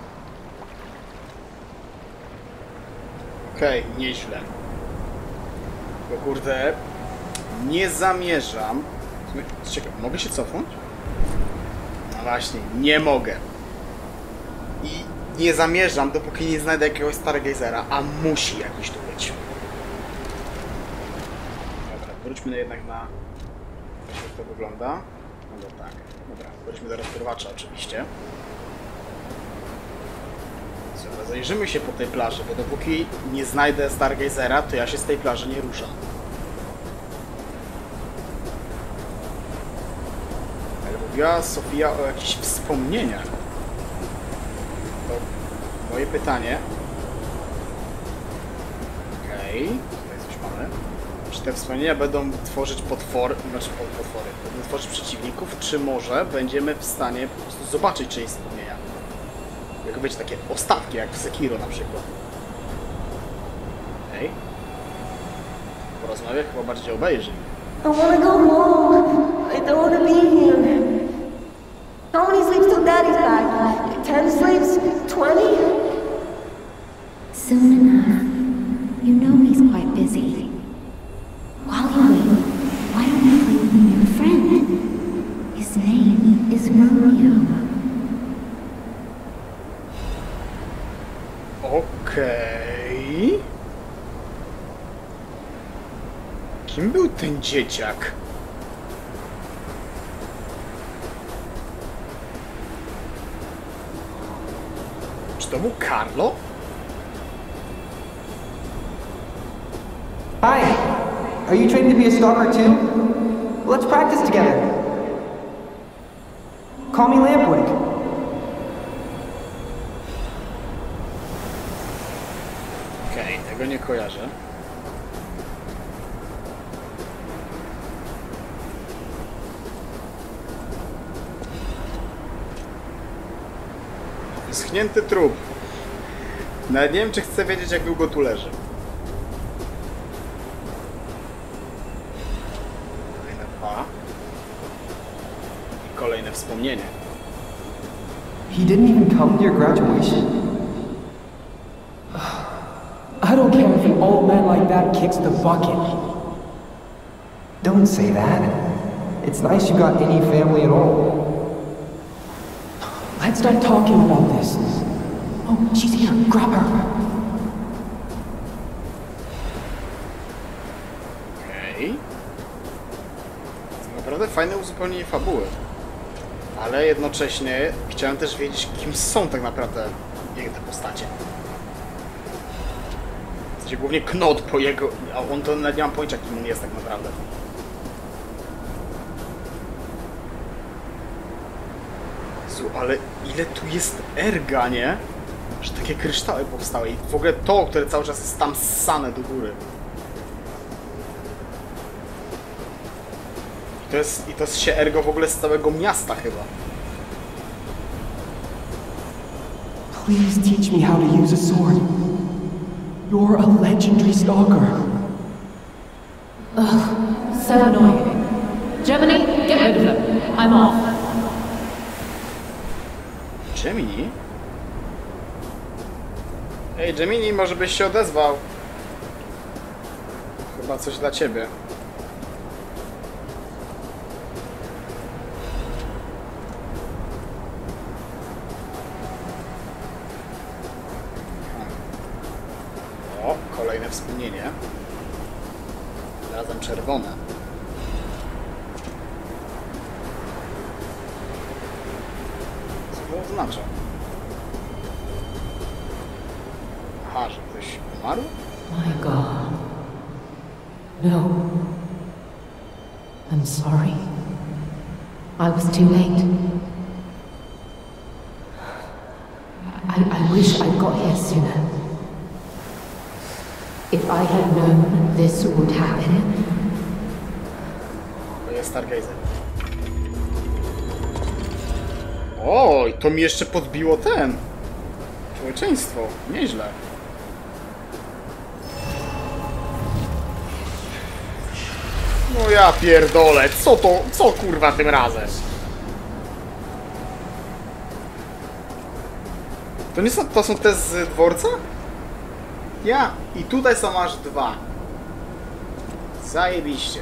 Okej, okay, nieźle. Bo kurde, nie zamierzam... Ciekawe, mogę się cofnąć? No właśnie, nie mogę. I nie zamierzam, dopóki nie znajdę jakiegoś Stargazera, a musi jakiś tu być. Dobra, wróćmy jednak na... Jak to wygląda? No to tak. Dobra, wróćmy do rozgrywacza oczywiście. Dobra, zajrzymy się po tej plaży, bo dopóki nie znajdę Stargazera, to ja się z tej plaży nie ruszam. Ale mówiła Sofia o jakichś wspomnieniach. To moje pytanie. Okej, okay, tutaj coś mamy. Czy te wspomnienia będą tworzyć potwory, znaczy potwory, będą tworzyć przeciwników, czy może będziemy w stanie po prostu zobaczyć czyjeś wspomnienia? Jak być takie ostatki, jak w Sekiro na przykład. Hej. Porozmawiać chyba bardziej obejrzy. I wanna go home. I don't wanna be here. How many sleeps till Daddy's back? Ten sleeps? Twenty? Soon enough. You know he's quite busy. While you wait, why don't you play with your friend? His name is Romeo. Okej. Okay. Kim był ten dzieciak? Czy to był Carlo? Hi! Are you training to be a stalker too? Let's practice together. Call me Lampwick. Okej, okay, tego nie kojarzę. Schnięty trup. Nawet nie wiem, czy chcę wiedzieć, jak długo tu leży. Kolejne dwa. I kolejne wspomnienie. He didn't even come to your graduation? I don't care if an old man like that kicks the bucket. Don't say that. It's nice you got any family at all. Let's start talking about this. Oh, she's here. Grab her. Okej. Okay. To naprawdę fajne uzupełnienie fabuły. Ale jednocześnie chciałem też wiedzieć, kim są tak naprawdę te postacie. W sensie głównie Knot, bo jego... A on to nawet nie mam pojęcia, kim on jest tak naprawdę. Ale ile tu jest erga, nie? Że takie kryształy powstały i w ogóle to, które cały czas jest tam ssane do góry. I to jest, i to jest się ergo w ogóle z całego miasta chyba. Please teach me how to use a sword. You're a legendary stalker. Ugh, so annoying. Gemini, get rid of him. I'm off. Gemini? Ej, Gemini, może byś się odezwał. Chyba coś dla ciebie. O, kolejne wspomnienie. Razem czerwone. Co to oznacza? Aha, że ktoś umarł? My God. No. I'm sorry. I was too late. I, I wish I got here sooner. If I had known this would happen. To jest Stargazer. Oj, to mi jeszcze podbiło ten. Człowieczeństwo. Nieźle. No ja pierdolę, co to, co kurwa tym razem? To nie są, to są te z dworca? Ja, i tutaj są aż dwa. Zajebiście.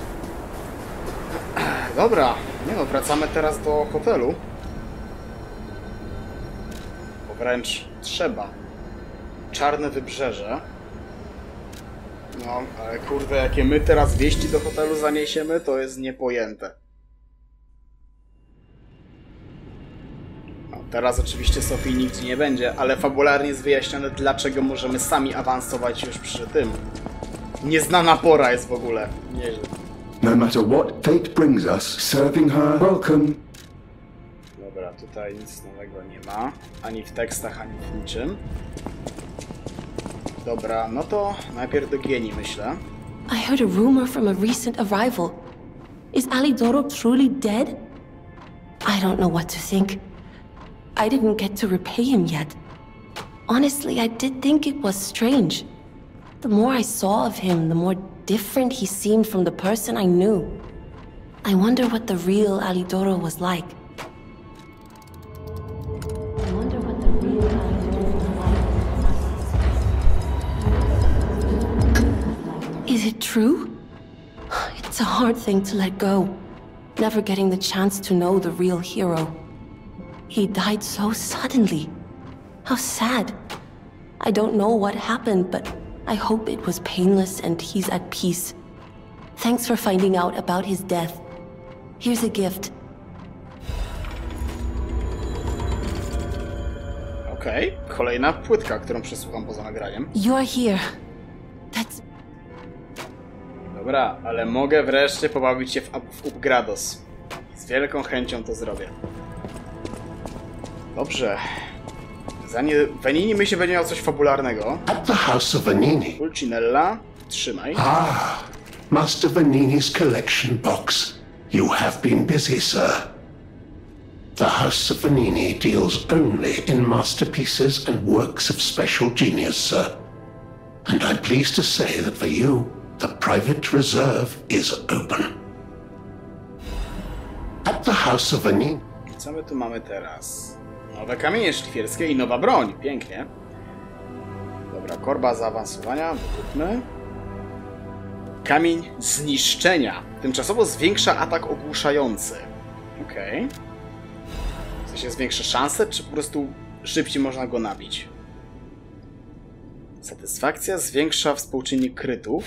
Dobra, nie no, wracamy teraz do hotelu. Bo wręcz trzeba. Czarne Wybrzeże. No, ale kurde, jakie my teraz wieści do hotelu zaniesiemy, to jest niepojęte. No, teraz oczywiście Sofii nigdzie nie będzie, ale fabularnie jest wyjaśnione, dlaczego możemy sami awansować już przy tym. Nieznana pora jest w ogóle. Nieźle. No matter what fate brings us, serving her welcome. Dobra, tutaj nic nowego nie ma. Ani w tekstach, ani w niczym. Dobra, no to najpierw do Gieni, myślę. I heard a rumor from a recent arrival. Is Alidoro truly dead? I don't know what to think. I didn't get to repay him yet. Honestly, I did think it was strange. The more I saw of him, the more different he seemed from the person I knew. I wonder what the real Alidoro was like. I wonder what the real Alidoro was like. Is it true? It's a hard thing to let go. Never getting the chance to know the real hero. He died so suddenly. How sad. I don't know what happened, but I hope it was painless and he's at peace. Thanks for finding out about his death. Here's a gift. Okej, okay. Kolejna płytka, którą przesłucham poza nagraniem. You're here. That's... Dobra, ale mogę wreszcie pobawić się w, w Upgrados. Z wielką chęcią to zrobię. Dobrze. Zanim Venini myślę, będzie miał coś fabularnego. At the House of Venini. Pulcinella, trzymaj. Ah, Master Venini's collection box. You have been busy, sir. The House of Venini deals only in masterpieces and works of special genius, sir. And I'm pleased to say that for you, the private reserve is open. At the House of Venini. Co my tu mamy teraz? Nowe kamienie szlifierskie i nowa broń. Pięknie. Dobra, korba zaawansowania. Wykupmy. Kamień zniszczenia. Tymczasowo zwiększa atak ogłuszający. Okej. Okay. W sensie zwiększa szanse, czy po prostu szybciej można go nabić? Satysfakcja zwiększa współczynnik krytów.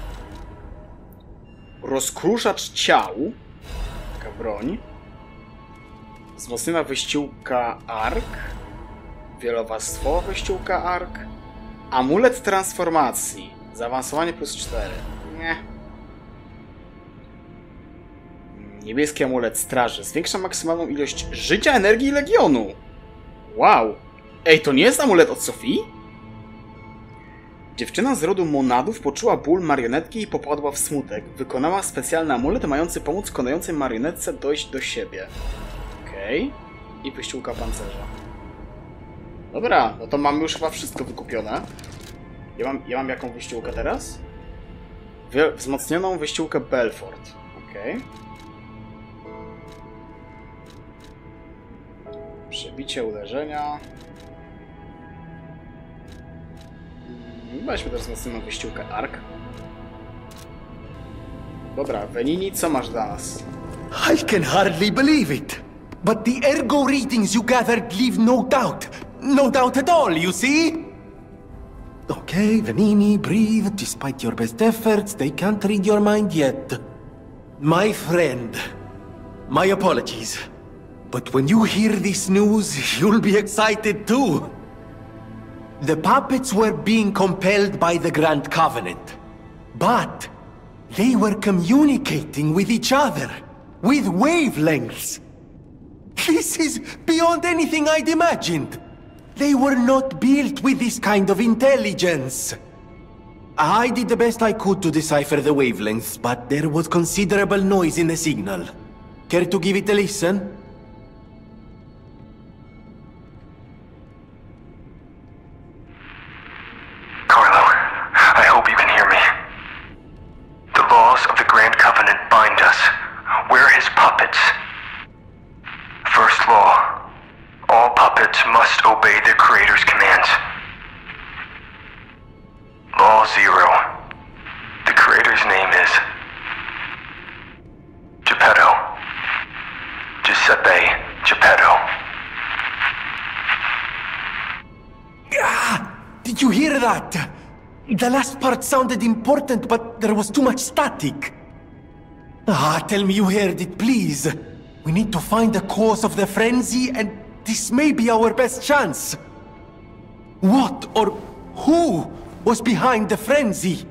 Rozkruszacz ciał. Taka broń. Wzmocniona wyściółka Ark. Wielowarstwowa wyściółka Ark. Amulet transformacji. Zaawansowanie plus cztery. Nie. Niebieski amulet straży. Zwiększa maksymalną ilość życia, energii i legionu. Wow. Ej, to nie jest amulet od Sofii? Dziewczyna z rodu monadów poczuła ból marionetki i popadła w smutek. Wykonała specjalny amulet mający pomóc konającej marionetce dojść do siebie. Okej. Okay. I wyściółka pancerza. Dobra, no to mamy już chyba wszystko wykupione. Ja mam, ja mam jaką wyściółkę teraz? Wy, wzmocnioną wyściółkę Belfort. Okej. Okay. Przebicie uderzenia. Weźmy też wzmocnioną wyściółkę Ark. Dobra, Venini, co masz dla nas? I can hardly believe it. But the ergo readings you gathered leave no doubt. No doubt at all, you see? Okay, Venini, breathe. Despite your best efforts, they can't read your mind yet. My friend, my apologies. But when you hear this news, you'll be excited too. The puppets were being compelled by the Grand Covenant. But they were communicating with each other, with wavelengths. This is beyond anything I'd imagined. They were not built with this kind of intelligence. I did the best I could to decipher the wavelengths, but there was considerable noise in the signal. Care to give it a listen? Carlo, I hope you can hear me. The laws of the Grand Covenant bind us. We're his puppets. First law. All puppets must obey their creator's commands. Law zero. The creator's name is Geppetto. Giuseppe Geppetto. Ah! Did you hear that? The last part sounded important, but there was too much static. Ah, tell me you heard it, please. We need to find the cause of the frenzy, and this may be our best chance. What or who was behind the frenzy?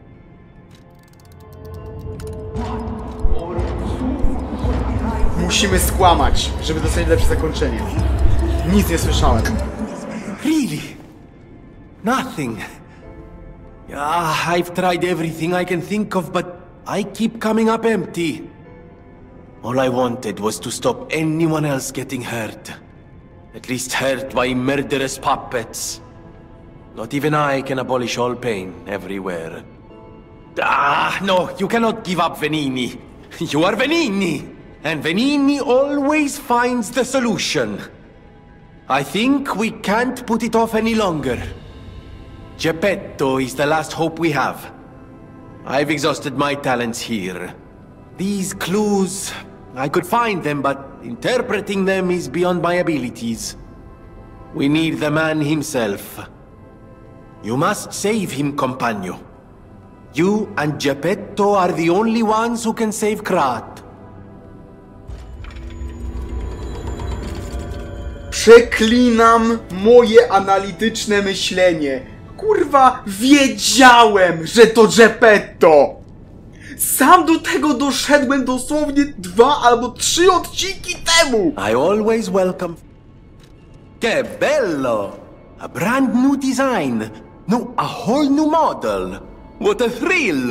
Musimy skłamać, żeby dostać lepsze zakończenie. Nic nie słyszałem. Really? Nothing. Ah, I've tried everything I can think of, but I keep coming up empty. All I wanted was to stop anyone else getting hurt. At least hurt by murderous puppets. Not even I can abolish all pain everywhere. Ah, no, you cannot give up, Venini. You are Venini, and Venini always finds the solution. I think we can't put it off any longer. Geppetto is the last hope we have. I've exhausted my talents here. These clues, I could find them, but interpreting them is beyond my abilities. We need the man himself. You must save him, Compagno. You and Geppetto are the only ones who can save Krat. Przeklinam moje analityczne myślenie. Kurwa, wiedziałem, że to Geppetto! Sam do tego doszedłem dosłownie dwa albo trzy odcinki temu! I always welcome... Que bello! A brand new design! No, a whole new model! What a thrill!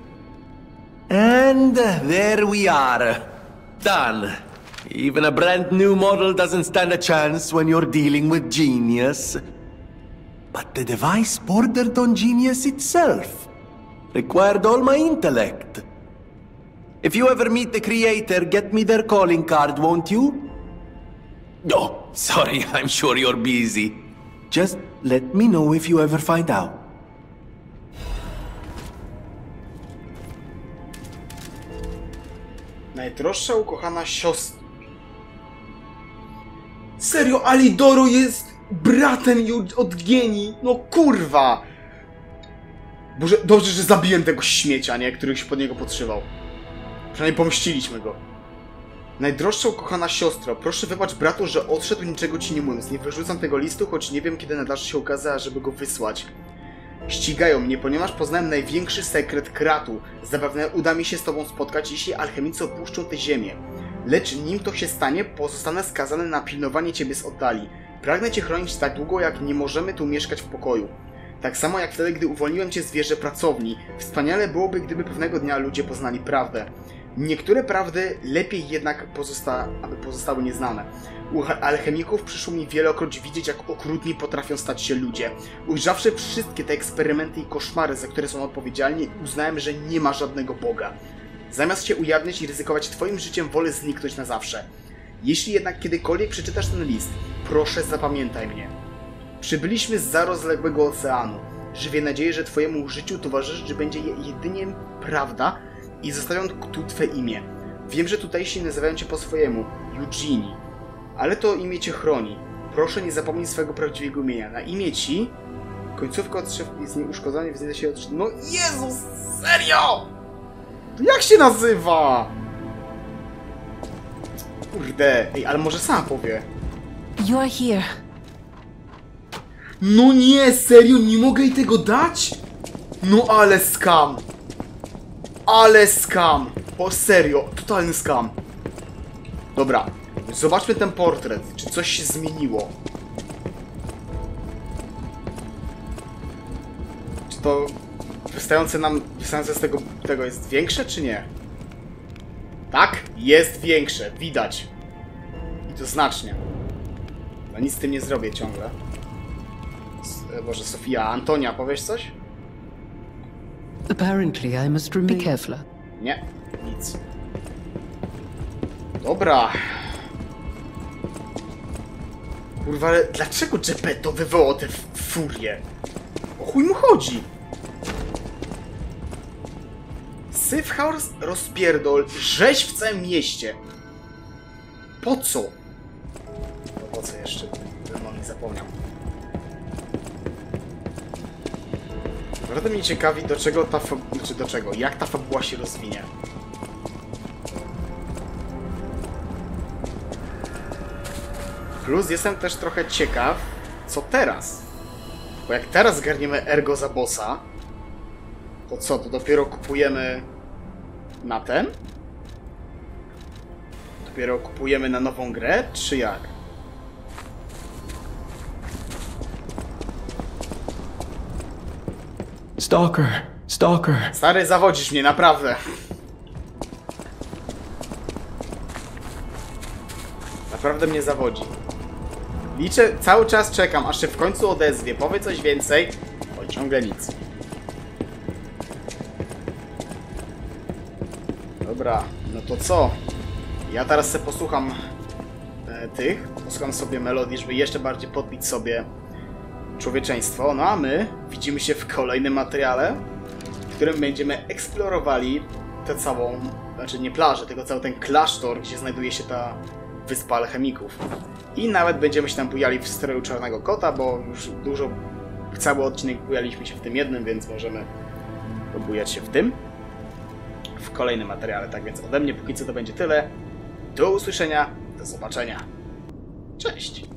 And there we are. Done. Even a brand new model doesn't stand a chance when you're dealing with genius. But the device bordered on genius itself. Required all my intellect. If you ever meet the creator, get me their calling card, won't you? No, sorry, I'm sure you're busy. Just let me know if you ever find out. Najdroższa ukochana siostra. Serio, Alidoro jest bratem od Gieni. No kurwa. Boże, dobrze, że zabiłem tego śmiecia, nie? Który się pod niego podszywał. Przynajmniej pomściliśmy go. Najdroższa ukochana siostro, proszę wybacz bratu, że odszedł niczego ci nie mówiąc. Nie wyrzucam tego listu, choć nie wiem, kiedy nadarzy się okazja, żeby go wysłać. Ścigają mnie, ponieważ poznałem największy sekret Kratu. Zapewne uda mi się z tobą spotkać, jeśli alchemicy opuszczą tę ziemię. Lecz nim to się stanie, pozostanę skazany na pilnowanie ciebie z oddali. Pragnę cię chronić tak długo, jak nie możemy tu mieszkać w pokoju. Tak samo jak wtedy, gdy uwolniłem cię z wieży pracowni. Wspaniale byłoby, gdyby pewnego dnia ludzie poznali prawdę. Niektóre prawdy lepiej jednak pozosta aby pozostały nieznane. U alchemików przyszło mi wielokroć widzieć, jak okrutni potrafią stać się ludzie. Ujrzawszy wszystkie te eksperymenty i koszmary, za które są odpowiedzialni, uznałem, że nie ma żadnego Boga. Zamiast się ujawniać i ryzykować twoim życiem, wolę zniknąć na zawsze. Jeśli jednak kiedykolwiek przeczytasz ten list, proszę zapamiętaj mnie. Przybyliśmy zza rozległego oceanu. Żywię nadzieję, że twojemu życiu towarzyszyć będzie jedynie prawda i zostawiam tu twe imię. Wiem, że tutejsi nazywają cię po swojemu, Eugenie, ale to imię cię chroni. Proszę nie zapomnij swojego prawdziwego imienia. Na imię ci końcówka odstrzewki jest nieuszkodzona, więc się otrz... No Jezus, serio! To jak się nazywa? Kurde, ej, ale może sam powie. You're here. No nie, serio, nie mogę jej tego dać? No ale skam. Ale skam. O serio, totalny skam. Dobra, zobaczmy ten portret. Czy coś się zmieniło? Czy to wystające nam, wystające z tego, tego jest większe, czy nie? Tak, jest większe, widać. I to znacznie. No nic z tym nie zrobię ciągle. Boże, Sofia, Antonia, powiesz coś? Apparently I must remain... Be careful. Nie, nic. Dobra. Kurwa, ale dlaczego Geppetto wywołał tę furię? O chuj mu chodzi? Syf, chaos, rozpierdol, rzeź w całym mieście. Po co? No po co jeszcze? Demon zapomniał. Naprawdę mnie ciekawi, do czego ta fabuła, czy do czego, jak ta fabuła się rozwinie. Plus jestem też trochę ciekaw, co teraz. Bo jak teraz zgarniemy Ergo za bossa, to co, to dopiero kupujemy na ten? Dopiero kupujemy na nową grę, czy jak? Stalker, Stalker. Stary, zawodzisz mnie, naprawdę. Naprawdę mnie zawodzi. Liczę, cały czas czekam, aż się w końcu odezwie, powie coś więcej, oj, ciągle nic. Dobra, no to co? Ja teraz sobie posłucham e, tych, posłucham sobie melodii, żeby jeszcze bardziej podbić sobie człowieczeństwo. No a my widzimy się w kolejnym materiale, w którym będziemy eksplorowali tę całą, znaczy nie plażę, tylko cały ten klasztor, gdzie znajduje się ta wyspa alchemików. I nawet będziemy się tam bujali w stroju Czarnego Kota, bo już dużo, cały odcinek bujaliśmy się w tym jednym, więc możemy pobujać się w tym. W kolejnym materiale. Tak więc ode mnie póki co to będzie tyle. Do usłyszenia, do zobaczenia. Cześć!